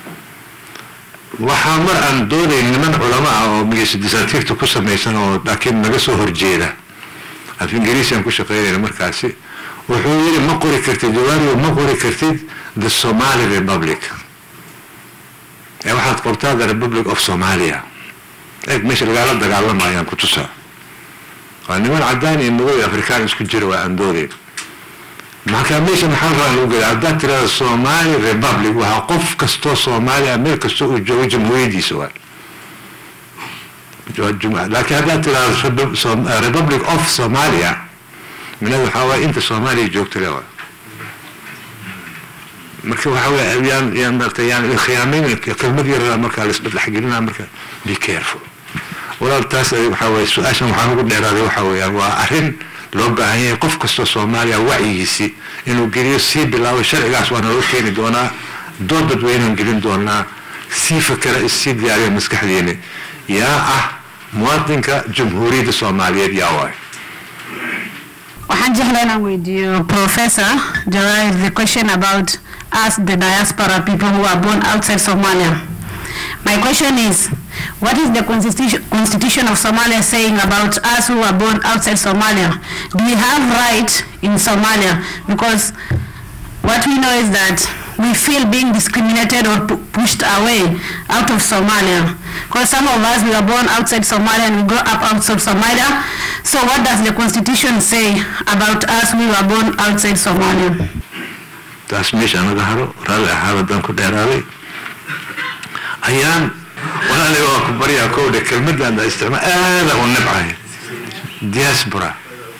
waxaa mar aan doonayn niman culamo ah oo migiisadisaatiirta ku samaysan oo laakiin naga soo horjeeda af ingiriisi aan ku shaqeynayna markaasi wuxuu yidhi ma qori kartid jawaariyo ma qori kartid the Somali Republic ee waxaad qortaa the Republic of Somalia eeg meesha lagala dagaalamayaan ku tusaa waa niman cadaan iyo madow afrikaan isku jira waa aan doonayn marka meesha maxaa rabaa lagu gelaa haddaad tirahdo Somali Republic waa qof kastoo Soomaaliya meel kastoo uu joogo jamhuuriyaddiisa waa laakiin haddaad tirahdo Republic of Somalia minada waxaa waaye inta Soomaaliya joogto le waa marka waxaa weeye yaan marta yaan khiyaameyn kelmad yar markaa la isdhex gelinaa marka be careful walaal taas waxaa weeye su-aashan waxaan ugu dheeraaday waxaa weeyaan waa arrin loo baahan yahay qof kastoo Soomaaliya wacyigiisi inuu geliyo sii bilaabo sharcigaas waa naloo keeni doonaa dood dadweynaan gelin doonaa sii fakera sii diyaariya maskaxdeena yaa ah muwaadinka jamhuuriyadda Soomaaliyeed yaa waaye
waxaan jeclahay inaan weydiiyo Professor Jawahir the question about us, the diaspora people who are born outside Somalia. My question is, what is the constitution of Somalia saying about us who are born outside Somalia? Do we have right in Somalia? Because what we know is that we feel being discriminated or pushed away out of Somalia. Because some of us, we are born outside Somalia and we grow up outside Somalia. So what does the constitution say about us who are born outside Somalia?
taas meesha anaga haro raalli xaaladan ku dheeraaday ayaan walaalihi waa ku baryaa kowda kelmadaan isticmaal aada u nabcahay diaspora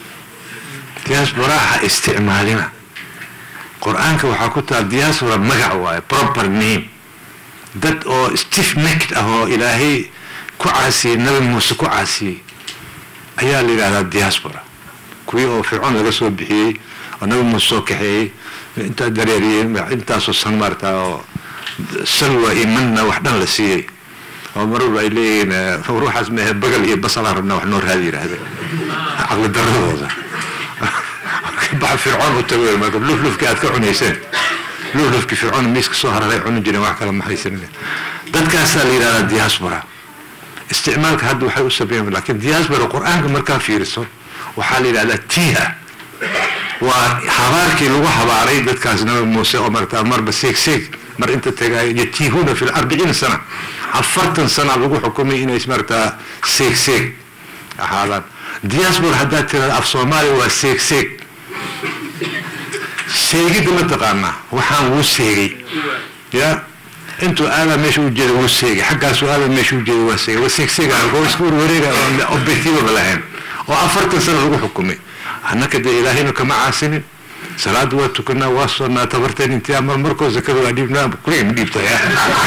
ha isticmaalina quraanka waxaa ku taal diaspora magac waaye proper name dad oo stiff necked ah oo ilaahay ku caasiyey nabi muuse ku caasiyey ayaa la yidhahdaa diaspora kuwii oo fircoon laga soo bixiyey oo nabi muuse soo kaxeeyey inta dareeriyeen intaasoo san maartaa oo salwa imanna wax dhan la siiyey oo marwalba ay leeyihiin ruuxaas mehe bagal iyo basalaan rabnaa wax noo raadi yidhahdeen caqli daradooda baxa fircoon u tagay marka luflufkii aad ka cunayseen luflufkii fircoon miiska soo hararay cuni jireen wax kale ma haysanin dadkaasaa la yidhahdaa diaspora isticmaalka hadda waxay u sameeyeen laakiin diaspora qur-aanka markaa fiiriso waxaa la yidhahdaa tiha waa habaarkii lagu habaaray dadkaas nabi muuse oo martaa marba seeg mar inta tagay yatihuna fi 40 sana 40 sana lagu xukumay inay martaa seeg ahaadaan diaspora hadda tirada af Soomaali waa seeg seegid ma taqaana waxaan uu seegay ya intu aada meesha u jeedo uu seegay xaggaas aada meesha u jeedo waa seegay waa seeg oo isku wareega oo objective balahayn oo 40 sana lagu xukumay annaka de ilaahina kama caasinin salaad waa tukanaa waa soonaa tabarteen intii markoo zakada waa dhiibnaa kulliin dhiibta ya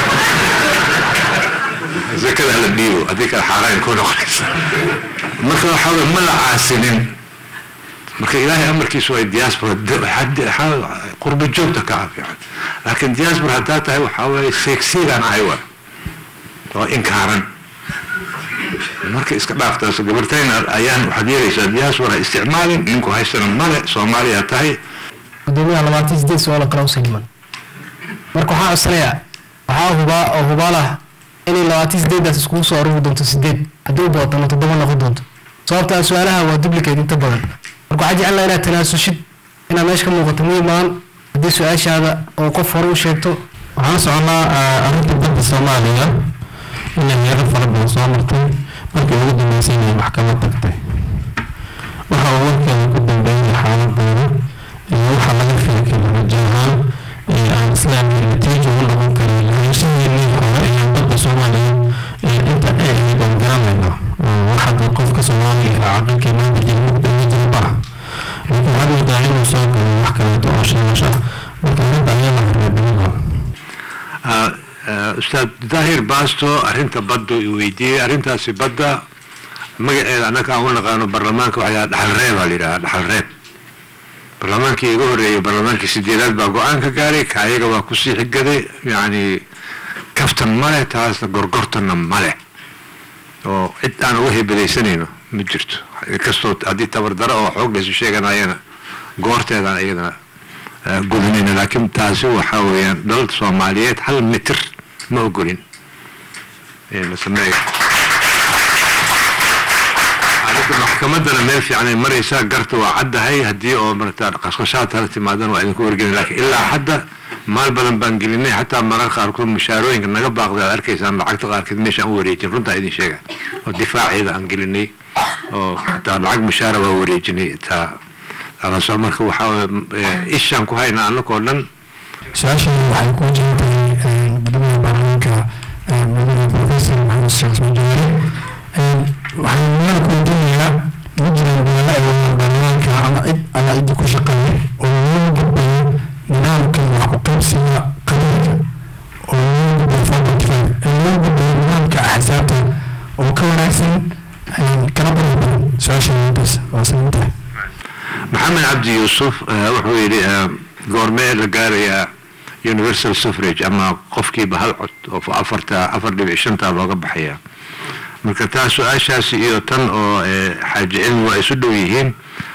zakada la dhiibo adika xaraan ku noqonaysa marka waxa ma la caasinin marka ilaahay amarkiisu ay diaspora qurba joogta ka afiican laakiin diaspora hadda tahay waxa way seegsigan aywa oo inkaaran marka iska dhaaftaas gabartayna ayaan waxaad yeelaysaa diaspora isticmaalin ninku haysana male Soomaaliya tahay
gudoomiyaha 28 su'aal kala usayman marka waxaa cusleeya waxaa hubala inay 28 daas isku soo aruuri doonto 8 haddii uu booqdo 7 noqon doonto sababta su'aalaha waa duplicate inta badan marka waxaa jecel inaad tanaasushid inaad meesha ka muuqato muhiimaan haddii su'aashaada oo qof hore u sheegto
waxaan soconaa arrinta badda Soomaaliya inay heerar fara badan soo martay markii ugu dambeysay inay maxkamad tagtay waxa uu warkeeda ku dambeeyay xaaladooda iyo waxa laga fiirkay rajahan aan islaamka natiijo u noqon karin lahaanshaheennii hore ee badda Soomaaliya inta ay baan garanayno waxa qofka Soomaaliya caqilkii maanta jilmada jirba wuxuu hadda daahin soo galay wax kale oo sheegasha marka inta ayana rabbiga
أستاذ ظاهر باستو أرنت بدو يويدي أرنت سبدا مجا أنا كأقول لك أنا برلمانك وعيا دحريب على دحريب برلمانك يقول برلمانك سديلات باقو أنك كاري كايجا وكسي حجدي يعني كفتن ماله تاس غرغرتن ماله أو أنا وهي بدي سنينه مجرت كستوت أدي تبردرا أو حق بس شيء أنا أنا غورت أنا أيضا قولين لكن تاسو وحاويان دول صوماليات هل متر ما قولين نسميه عليك المحكمة أنا ما في يعني مرة يسا قرت وعد هاي هدي أو مرتان قصقشات هالتي مادن وعدين كورجين لكن إلا حدا مال بدن بانجليني حتى مرة خاركون مشاروين كنا قبل أخذ أركيز أنا لعقت غاركيز مش أوريجين رنت هيدي شيء والدفاع إذا أنجليني أو حتى لعق مشارة أوريجيني تا أنا سأمرك وحاول إيش أنكو هاي نعنى كلن
سؤال وحيكون جدا بدون برنامج من البروفيسور محمد الشيخ مجوري وحنقول الدنيا مجرى البناء والبرنامج على عدة كل شقة ونوجد برنامج وحكم سنة قليلة ونوجد بالفضل كفاية ونوجد برنامج أحزابه وكون أحسن كلام سؤال بس وسنتهي
محمد عبد يوسف وحوي غورمي لقاريا يونيفرسال سفريج اما قفكي بهالعد وفي افر دبي شنتا لوغا بخيا marka taas su'aashaasi iyo tan oo xaaj cilmi waa isu dhow yihiin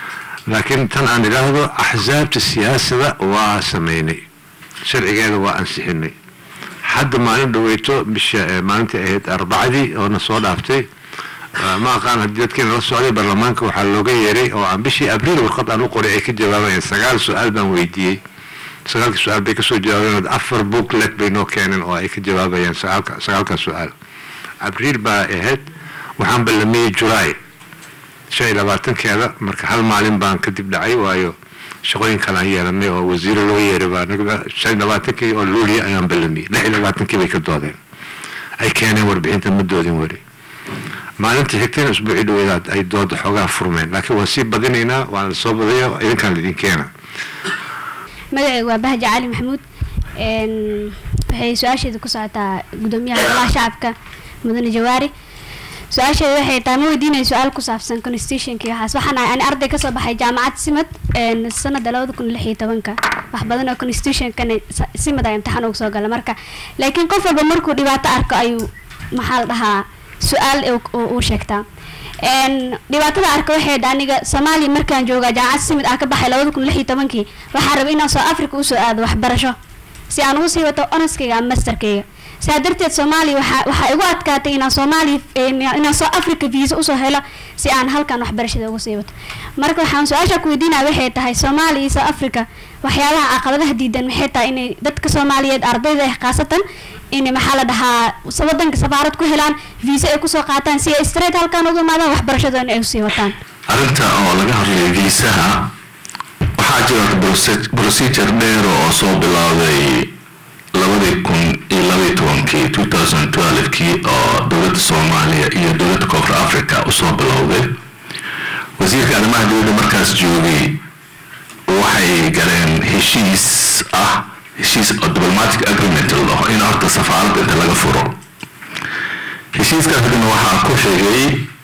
laakiin tan aan idhaahdo axsaabta siyaasada waa sameynay sharcigeeda waa ansixinay hadda maalin dhaweyto bisha maalintii ahayd arbacadii oo na soo dhaaftay ma aqaan haddii dadkeena la socday baarlamaanka waxaa looga yeeray oo aan bishii abriil warqad aan u qoray ay ka jawaabayeen 9 su-aal baan weydiiyey 9 su-aal bay kasoo jawaabeen 4 booklet bay noo keeneen oo ay ka jawaabayeen 9 su-aal abriil baa ahayd waxaan ballamiyey julaay 25keeda marka hal maalin baan kadib dhacay waayo shaqooyin kale aan yeelanay oo wasiiro loo yeeray baa 25kii oo luuliya ayaan ballamiyey 26kii bay ka doodeen ay keeneen warbixinta ma doodin weli maalintii xigteen usbuucii dhaweedaad ay dooda xoogaa furmeen laakiin waan sii badinaynaa waan la soo badaya idinkaan laidin keena
magacaygu waa bahja cali maxamuud waxay su-aasheeda ku socotaa gudoomiyaha golaha shacabka mudane jawaari su-aasheeda waxay tahay ma weydiinaya su-aal ku saabsan constitutionkii waxaas waxaan ahay ani arday kasoo baxay jaamacad simad sanada 2016 wax badan oo constitutionkana simad ay imtixaan ugu soo gala marka laakiin qof walba markuu dhibaato arko ayuu maxaa la dhahaa su-aal uu sheegtaa dhibaatada arka waxay aniga Soomaaliya markaan joogaa jaamacad simid aan ka baxay 2016 waxaan rabay inaan South Africa u soo aado waxbarasho si aan ugu sii wato honorskayga ama masterkayga سادرتي الصومالي وحاجوا أتكاتي إن الصومالي إن South Africa فيزا وسهلة سي أنا هل كان وحبرش ذا وسيبت مركو حان سؤال كويدينا وحيت هاي الصومالي South Africa وحيالها عقلها جديدا وحيتها إن دتك الصومالية أرضي ذا خاصة إن محل ده سبضن كسفارة كهلان فيزا يكوسو قاتان سي استريت هل كانوا ماذا وحبرش ذا وسيبتان
أنت أول جهة فيزاها وحاجة بروسيجر نيرو صوب الله 2012 kii oo dowladda Soomaaliya iyo dowladda Koonfur Afrika u soo bilowday wasiirka arrimaha dowladda markaas joogay waxay galeen heshiis oo diplomatic agreement loo in horta safaaradda inta laga furo heshiiskaas hadana waxaa ku xigay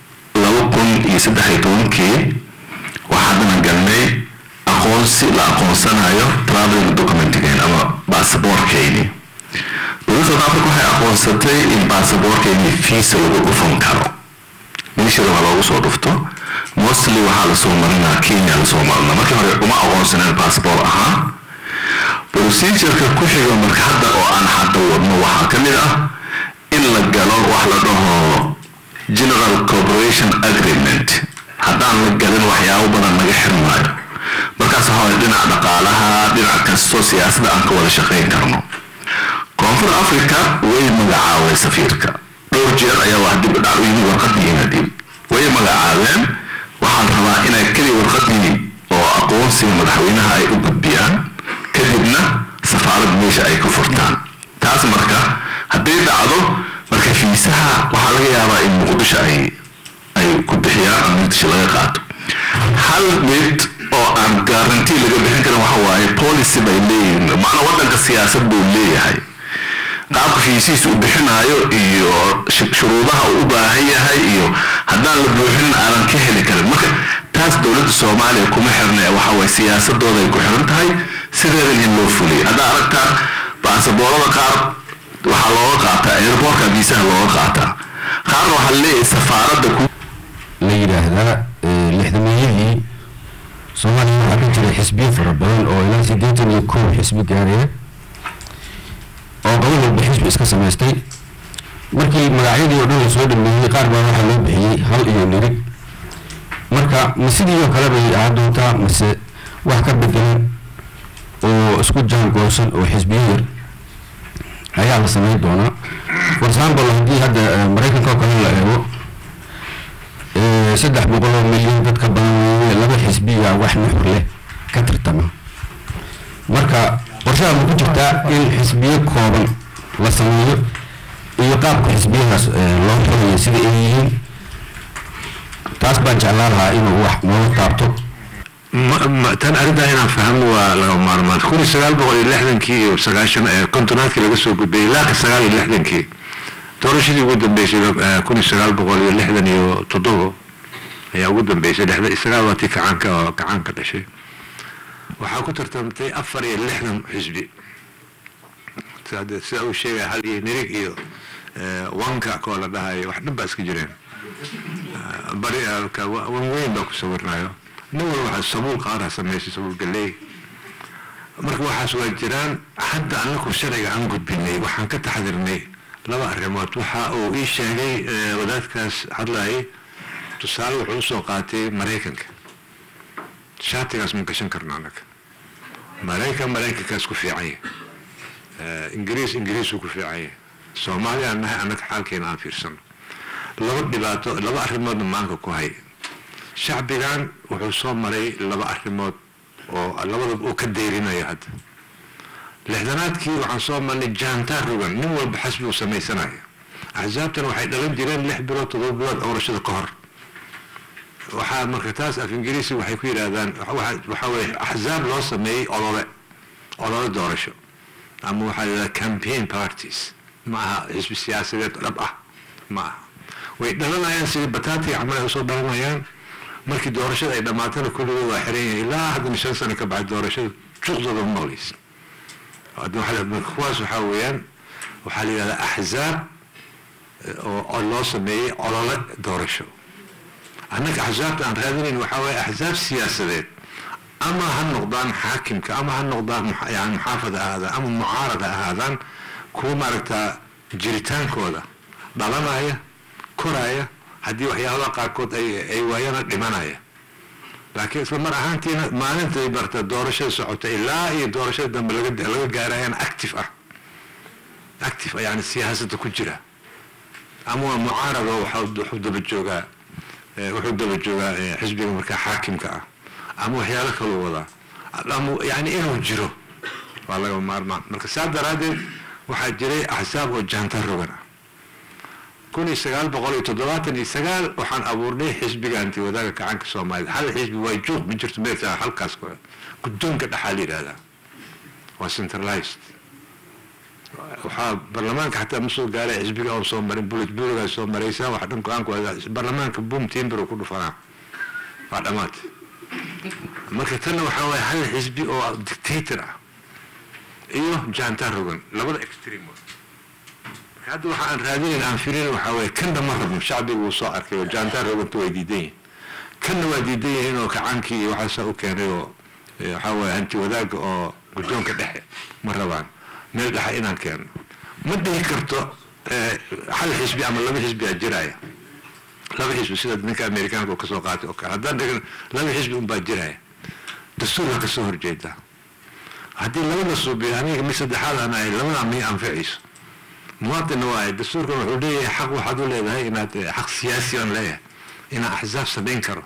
2013 kii waxaana galnay aqoonsi la aqoonsanayo travel document-keen ama baasaboorkeeni dowladda South Africa waxay aqoonsatay in baasaboorkeeni fiisa lagu dhufan karo meesha loogu soo dhufto mostly waxaa la soo marinaa Kenya la soo marinaa markii hore uma aqoonsaneen baasaboor ahaan procedure-ka ku xiga marka hadda oo aan hadda wadno waxaa ka mid ah in la galo wax la dhaho General Cooperation Agreement haddaan la galin waxyaabo badan naga xirmaayo markaas waxaa dhinaca dhaqaalaha dhinaca kastoo siyaasadda aan ka wada shaqayn karno Koonfur Afrika way magacaaway safiirka dhowr jeer ayaa wax dib u dhac u yimid warqadiina dib way magacaabeen waxaan rabaa inay kaliya warqadii oo aqoonsiga madaxweynaha ay u gudbiyaan kadibna safaaradda meesha ay ku furtaan taas marka haddii dhacdo marka fiisaha waxaa laga yaabaa in Muqdisho ay ku bixiyaan ama Muqdisho laga qaato hal mid oo aan guarantee laga bixin karin waxa waaye policy bay leeyihiin macna waddanka siyaasad buu leeyahay qaabka fiisiisa u bixinayo iyo shuruudaha uu u baahan yahay iyo haddaan la buuxin aanan ka heli karin marka taas dowladda Soomaaliya kuma xirnay waxa way siyaasadooda ay ku xiran tahay sideedan in loo fuliyo hadda aragtaa baasaboorada qaar waxaa looga qaataa airportka viisaha looga qaataa qaarna waxaa leeyahay safaaradda ku
la yiraahdaa 60 Soomaaliya waxaa ka jira xisbiyo fara badan oo ilaa 81 xisbi gaaraya oo gobol xisbi iska samaystay markii magacyadii oo dhan la soo dhameeyay qaar baa waxa loo bixiyay hal iyo nirig marka sidoo kale bay ahadoontaa mise wax ka bedelan oo isku jaangoosan oo xisbiyo yar ayaa la sameyn doonaa for example haddii hadda Mareykanka kale la eego 300 milyan dadka badan laba xisbiya wax nuxur leh ka tirtama marka qorshaha ku jirta in xisbiyo kooban la sameeyo iyo qaabka xisbiyahaas loo xiriyo sida ay yihiin taas baan jeclaan lahaa inuu wax noo taabto
tan arrinta inaan fahmo waa laga maarmaan 1960 iyo 90 kontonaadkii laga soo gudbay ilaa 1960 doorashadii ugu dambeysay 1967 ayaa ugu dambeysay isagaa waa tii kacaanka dhashay waxaa ku tartamtay 64 xisbi sida uu sheegay hal iyo nirig iyo wanka koo la dhahayo wax dhan baa iska jireen bari wan weyn baa ku sawirnayo نور واحد صبول قارة سميسي صبول قلي مركو واحد سوى الجيران حتى أنكم شرعي عنقد بني وحن كتحذرني لبا الرموت وحا أو إيش شيء وذات كاس حضلاي تسال وحوصو قاتي مريكنك شاتي كاس ممكن كرنانك ملايكة كاس كفيعية إنجليز وكفيعية سوماليا أنك حالكين عن فيرسن لبا الرموت مانكو كوهي شعبي كان وحوصو مري لبا الرموت oo ka deerinaya hadda lixdanaadkii waxaan soo marnay jaantaar rogan nin walba xasbi uu samaysanaya axsaabtan waxay dhalan jireen 6 bilood 7 bilood doorashada ka hor waxaa marka taas af ingiriisi waxay ku yiraahdaan waxa weeye axsaab loo sameeyay olole doorasho ama waxaa la campaign parties maaha xisbi siyaasadeed dhab ah maaha way dhalanayaan sida bataati camal ay soo dhalanayaan markii doorashada ay dhamaatana kulligood waa xiran yahay ilaa hadda 5 sano ka bacdi doorashada juqdada noolays hadda kuwaas waxaa weeyaan waxaa la yidhahdaa axzaab oo loo sameeyey olole doorasho annaga axzaabta aan raadinayn waxaa weeye axzaab siyaasadeed ama ha noqdaan xaakimka ama ha noqdaan yani muxaafada ahaadaan ama mucaarada ahaadaan kuwa maaragtaa jiritaankooda dhalanaya koraya haddii waxyaabaha qaarkood ay waayana dhimanaya laakiin isla mar ahaantiina maalintay barta doorashada socota ilaa iyo doorashada dambe laga gaarayaan active yani siyaasadda ku jira ama waa mucaarado wuxuu daba joogaa xisbiga markaa xaakimka ah ama waxyaalo kaloo wadaa ama yani inuu jiro waa laga maarmaan marka saa daraadeed waxaa jiray axsaab oo jaantar rogan ah 1979 waxaan abuurnay xisbiga anti wadaaga kacanka Soomaaliya hal xisbi way joog ma jirto meesha halkaas guddoonka dhaxal yiraahdaa waa centralized waxa barlamaanka xataa ma soo gaaray xisbiga oo soo marin bulshada soo maraysa wax dhan go'aan ku ah barlamaanka boom timber ku dhufanaa waa dhamaad marka tan waxa way hal xisbi oo dictator ah iyo jaantar rogan labada extreme hadda waxa aan raadinayn aan fiirin waxa way kan dhammaan rabno shacbigu soo arkay oo jaantar rogantu way diiday kan waa diiday inuu kacankii iyo waxa soo keenay oo waxa way anti wadaaga oo guddoonka dhexe ma rabaan meel dhexe inaan keeno ma dhihi karto hal xisbi ama laba xisbi jiraya laba xisbi sida ninka Amerikaanka ka soo qaatay oo kale haddaan dhigin laba xisbi un baa jiraya dastuurka ka soo horjeeda haddii labada suubi aniga mi saddexaad ana ay labada mi anficayso مواطن واحد دستور كان حديه حق واحد ولا هي حق سياسي ولا لا إن أحزاب سبين كرو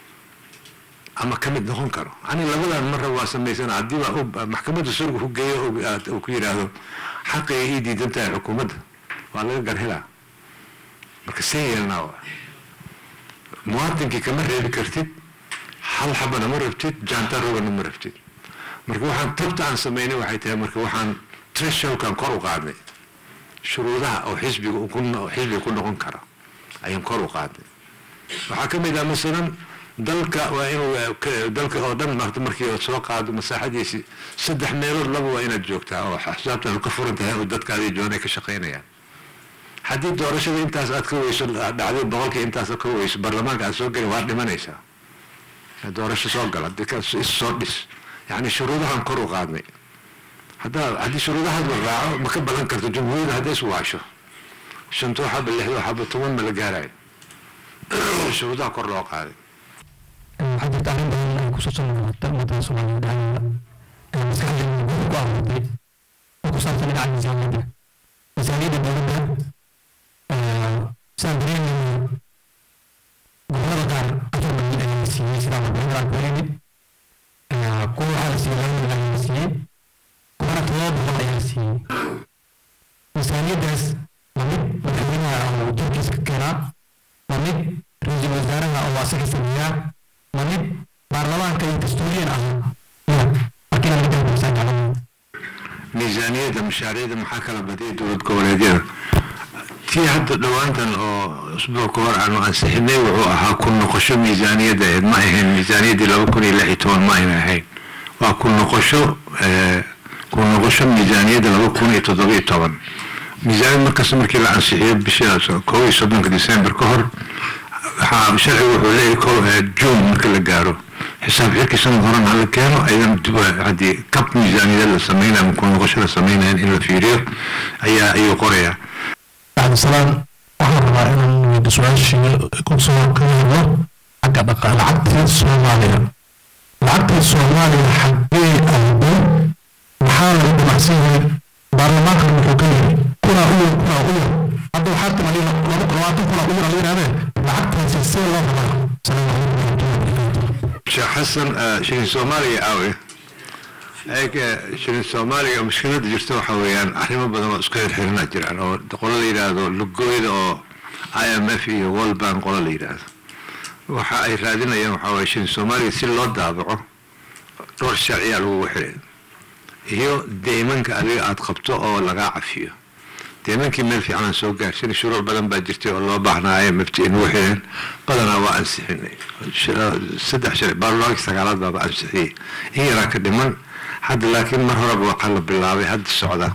أما كم يدخون كرو أنا لولا مرة واسمي سنة عدي محكمة السوق هو جاي وكير هذا حق يدي تنتهي الحكومة ولا يقدر هلا مركزية نوع مواطن كي كمان ريبي كرتيب حل حبنا مرة بتيت جانتر هو مرة بتيت مركوحان تبت عن سميني وحيتها مركوحان ترشوا كان كرو قاعدني شروطها أو حزب يكون نقول كرا أيام كرو قاعدني وحكم إذا مثلا دلك وإنه دلك أو دم مركي سواء قاعد مساحة دي 6 ميلور لبوا وإن الجوكتا أو حسابته الكفر انتهى ودتك هذه جونيك شقينا يعني حديد دورشة انت أتكويس بعدين بقولك انت أتكويس برلمان قاعد سوقني وارد ما نيسا دورشة سوقل هديك السودس يعني شروطها كرو قاعدني هذه شروطها بالراعة مكبل انكرت الجمهور هذا يسوى عشو شنتو حب اللي هو حب الطوان من القارعين شروطها كرو قاعدني
حضرت أهلا بأن خصوصا مدى صوماليا دعنا مسكحة الجمهور قاعدة وخصوصا من عن ميزانية الدولة سندرين قبل قار أجر من الأنسية سلام بين البلد كل هذا سيلان من الأنسية كل طلاب من الأنسية ميزانية دس ومد مدينة أو جوكيس كنا ومد رئيس الوزراء أو واسع السمية ومد برلمان كي تستورين لكن أنا بدي أقول
ميزانية مشاريع محاكمة بدية دولة كوليدية في حد دوانتن أو أسبوع كور عنو أنسحني وعوها كل نقشو ميزانية ده ما هي ميزانية دي لو كوني لحيتون ما هي وكل نقشو ميزانية ده لو كوني تضبيط طبعا ميزانية مركز مركز الأنسحية بشيء كوي صدق ديسمبر كهر شرعي وحولي كو جون مركز الجارو حساب حكي سنة هران على كانوا أيضا هذه كب ميزانية اللي سمينا من كل نقشة سمينا إلا في ريو أي قرية.
بعد السلام waxaan rabaa inaan su-aashii ku soo koobo xagga dhaqaale lacagtii Soomaaliya xaggee ahday maxaa lagu damacsan yahay baarlamaanka wuxuu ka yiri kuna u hadda waxaa tamaniyo 20 kuna u yiraahday lacagtaasi si loo rabaa
شيخ حسن شيخ الصومالي قوي هيك شيخ الصومالي مشكلة جرتوا حويان أحيانا بدنا أسكير حرنا جرعان أو تقول لي هذا لقويد أو IMF وول بان قول لي هذا وحا إرادنا يوم حوي شيخ الصومالي سيل دابعه دور الشرعية هو حرين هي دائما كأبي أتقبته أو لقاع فيه دائما كمل في عن سوق عشان الشروع بدن باجرتي والله بعنا IMF وحرين بدنا وأنسحني سدح شرع بارلاك سكالات بابا أنسحي هي راك دائما حد لكن ما هرب وقلب بالله هاد السعودة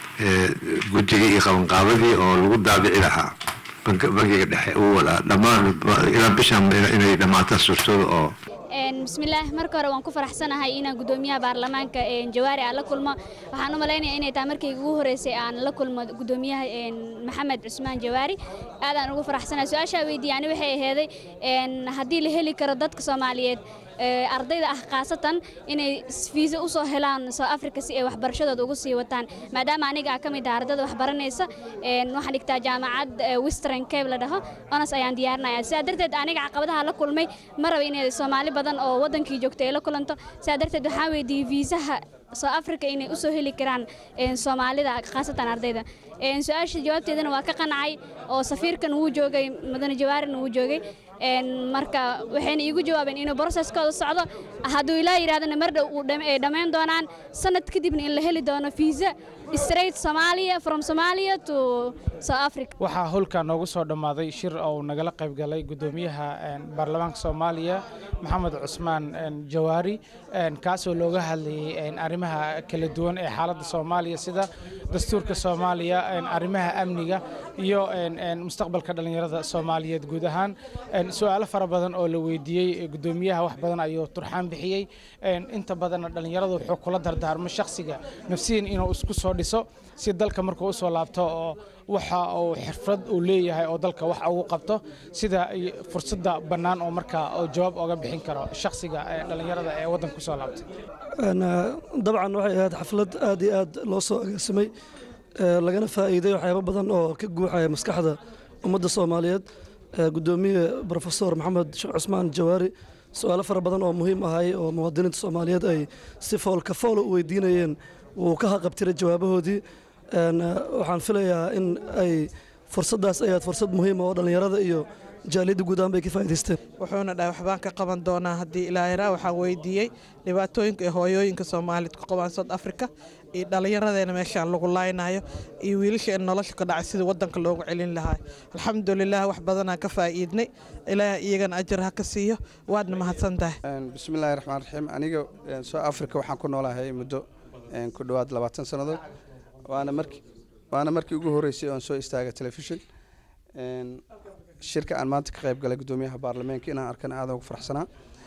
قلت لي قبل قابلي أو الوضع دابع لها بنك دحي ولا لما إلى بشام إلى لما تسرسل أو
بسم الله marka hore waan ku faraxsanahay inaan gudoomiyaha baarlamaanka Jawaari aan la kulmo waxaan u maleynayaa inay tahay markii ugu horeysay aan la kulmo gudoomiyaha Maxamed Cusmaan Jawaari aad aan ugu faraxsanahay su'aasha weydiiyay waxay ahayd hadii la heli karo dadka Soomaaliyeed ardayda ah qaasatan inay fiisa u soo helaan South Africa si ay waxbarashadooda ugu sii wataan maadaama aniga ka mid ah ardayda wax baranaysa waxaan dhigtaa jaamacad Western Cape la dhaho onas ayaan diyaarinayaa sidaa darteed aniga caqabadaha la kulmay ma rabo inay Soomaali badan oo wadankii joogtay ay la kulanto sidaa darteed waxaan weydiiyay fiisaha South Africa inay u soo heli karaan Soomaalida qaasatan ardayda su'aasha jawaabteedana waa ka qancay oo safiirkan uu joogay Mudane Jawaarina uu joogay marka waxayna iigu jawaabeen inuu processkooda socdo hadduu ilaa yiraahdana mar dhow uu dhammayn doonaan sanad kadibna in la heli doono fiisa straight Somalia from Somalia to South Africa
waxaa hulka noogu soo dhamaaday shir oo nagala qayb galay gudoomiyaha baarlamaanka Soomaaliya Maxamed Cusmaan Jawaari kaasoo looga hadlayay arrimaha kala duwan ee xaaladda Soomaaliya sida dastuurka Soomaaliya arrimaha amniga iyo mustaqbalka dhalinyarada Soomaaliyeed guud ahaan su'aalo fara badan oo la weydiiyay gudoomiyaha wax badan ayuu turxaan bixiyay inta badan dhalinyaradu wuxuu kula dardaarmo shakhsiga nafsiin inuu isku soo dhiso si dalka markuu u soo laabto oo waxa uu xirfad u leeyahay oo dalka wax ugu qabto sida fursadda bannaan oo marka oo jawaab uga bixin karo shakhsiga dhalinyarada ee wadanka ku soo laabtay
dabcan waxay ahayd xaflad aad iyo aad loo soo agaasimay lagana faa'iiday waxyaabo badan oo ka guuxaya maskaxda ummadda Soomaaliyeed gudoomiye Professor Maxamed Sheekh Cusmaan Jawaari su'aalo fara badan oo muhiim ahay oo muwaadiniinta Soomaaliyeed ay si foolka fool u weydiinayeen uu ka qabtiray jawaabahoodii waxaan filayaa in ay fursadaas ay aad fursad muhiim oo dhalinyarada iyo jaaliyadda guud ahaan bay ka faa'iidaysteen
wuxuuna dhahay waxbaan ka qaban doonaa haddii ilaahay waxaan weydiiyey dhibaatooyinka ee hooyooyinka Soomaaliyeed ku qabaan South Africa iyo dhalinyaradeena meeshaan lagu laaynayo iyo wiilasha in nolosha ka dhacay sidii wadanka loogu celin lahaa alxamdulillaah wax badan aan ka faa'iidnay ilaahay iyagana ajar ha ka siiyo waadna mahadsantahay
bismillaahir rahmaanir rahiim aniga South Africa waxaan ku noolahay muddo ku dhawaad 20 sanadood waana markii ugu horeysay oo soo istaagay television shirka aan maanta ka qayb galay gudoomiyaha baarlamaanka inaan arkan aad ugu faraxsanaa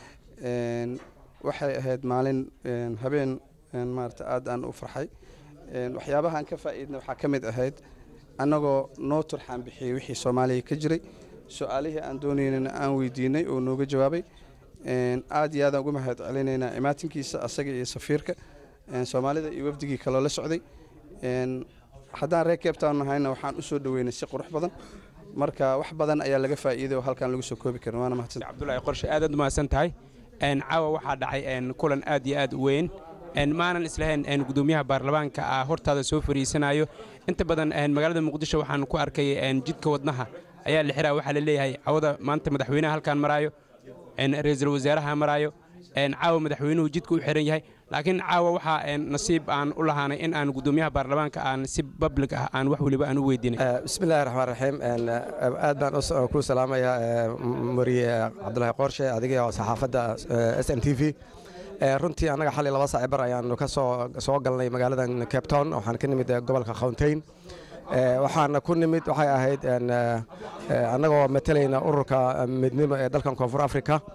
waxay ahayd maalin habeen maarta aad aan u farxay waxyaabaha aan ka faa'iidnay waxa ka mid ahayd anagoo noo turxaan bixiyay wixii Soomaaliya ka jiray su'aalihii aan doonaynay aan weydiinay oo nooga jawaabay aad iyo aad ugu mahad celinaynaa imaatinkiisa asaga iyo safiirka Soomaalida iyo wafdigii kale la socday haddaan reer Cape Town nahayna waxaan u soo dhaweynay si qurux badan marka wax badan ayaa laga faa'iiday oo halkan lagu soo koobi karin waana mahadsan
Cabdullaahi qorshe aad u mahadsan tahay caawa waxaa dhacay kulan aad iyo aad u weyn maanan islahayn gudoomiyaha baarlamaanka hortaada soo fariisanayo inta badan magaalada Muqdisho waxaan ku arkay jidka wadnaha ayaa la xiraa waxa la leeyahay cawada maanta madaxweynaha halkan maraayo ra'iisul wasaaraha maraayo caawa madaxweynuhu jidka u xiran yahay laakiin caawa waxa nasiib aan u lahaanay in aan gudoomiyaha baarlamaanka aan si public ah aan wax waliba aan u weydiinay
bismillaahir rahmaanir rahiim aad baan ku salaamayaa mariye Cabdullaahi qorshe adiga oo saxaafadda SNTV runtii anaga xalay 2 saac bar ayaan ka soo galnay magaalada Cape Town waxaan ka nimid gobolka Gauteng waxaan ku nimid waxay ahayd anagoo matalayna ururka midnimo ee dalkan Koonfur Afrika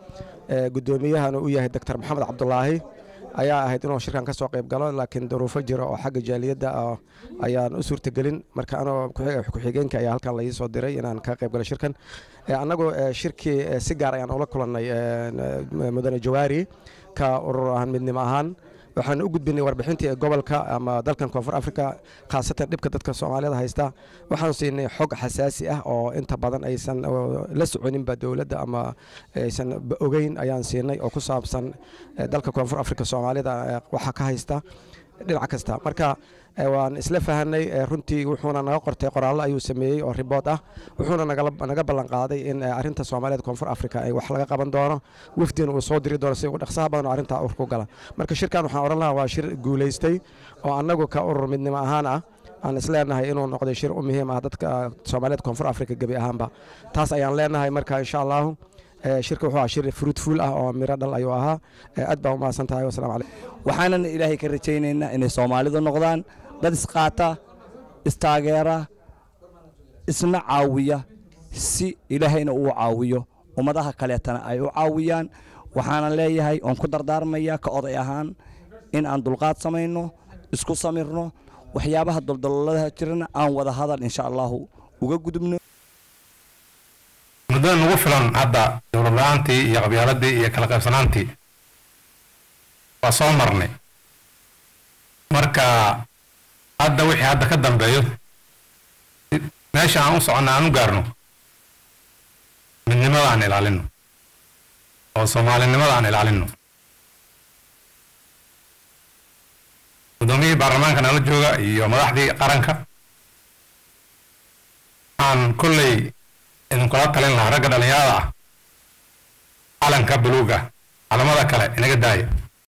gudoomiyahana uu yahay Dr. Maxamed Cabdullaahi ayaa ahayd inuu shirkan ka soo qayb galo laakiin duruufo jira oo xagga jaaliyadda ayaan u suurtagelin marka anoo ku-xigeenka ayaa halkan la ii soo diray inaan ka qayb galo shirkan annagoo shirkii si gaar ayaan ula kulannay mudane Jawaari ka urur ahaan midnimo ahaan waxaan u gudbinay warbixintii gobolka ama dalkan Koonfur Afrika khaasatan dhibka dadka Soomaalida haysta waxaan siinay xog xasaasi ah oo inta badan aysan la soconin ba dawladda ama aysan ogeyn ayaan siinay oo ku saabsan dalka Koonfur Afrika Soomaalida waxa ka haysta dhinac kasta marka waan isla fahanay runtii wuxuuna naga qortay qoraallo ayuu sameeyay oo report ah wuxuuna naga ballan qaaday in arinta Soomaaliyeed Koonfur Afrika ay wax laga qaban doono wafdiina uu soo diri doono si uu dhaqsaha badan arinta urku gala marka shirkan waxaan oran lahaa waa shir guuleystay oo annagu ka urur midnimo ahaan ah aan isleenahay inuu noqdo shir u muhiim ah dadka Soomaaliyeed Koonfur Afrika gabi ahaanba taas ayaan leenahay marka insha Allah shirka wuxuu ahaa shir fruitful ah oo miro dhal ayuu ahaa aad baa u mahadsantahay wassalaamu calaykum
waxaanan ilaahay ka rajaynaynaa inay Soomaalidu noqdaan dad isqaata istaageera isna caawiya si ilaahayna uu caawiyo ummadaha kaleetana ay u caawiyaan waxaanan leeyahay oon ku dardaarmaya ka oday ahaan in aan dulqaad samayno isku samirno waxyaabaha daldaloolada jirana aan wada hadal insha Allah uga gudubno
muddo nagu filan hadda dowlad la'aantii iyo qabyaaladii iyo kala qaybsanaantii waa soo marnay marka hadda wixii hadda ka dambeeyo meesha aan u soconnaa aan u gaarno midnimada aan ilaalino oo soomaalinimada aan ilaalino gudoomiyihii baarlamaanka nala jooga iyo madaxdii qaranka aan kolley idinkula talin lahaa ragga dhalinyarada ah calanka buluuga calamada kale inaga daaya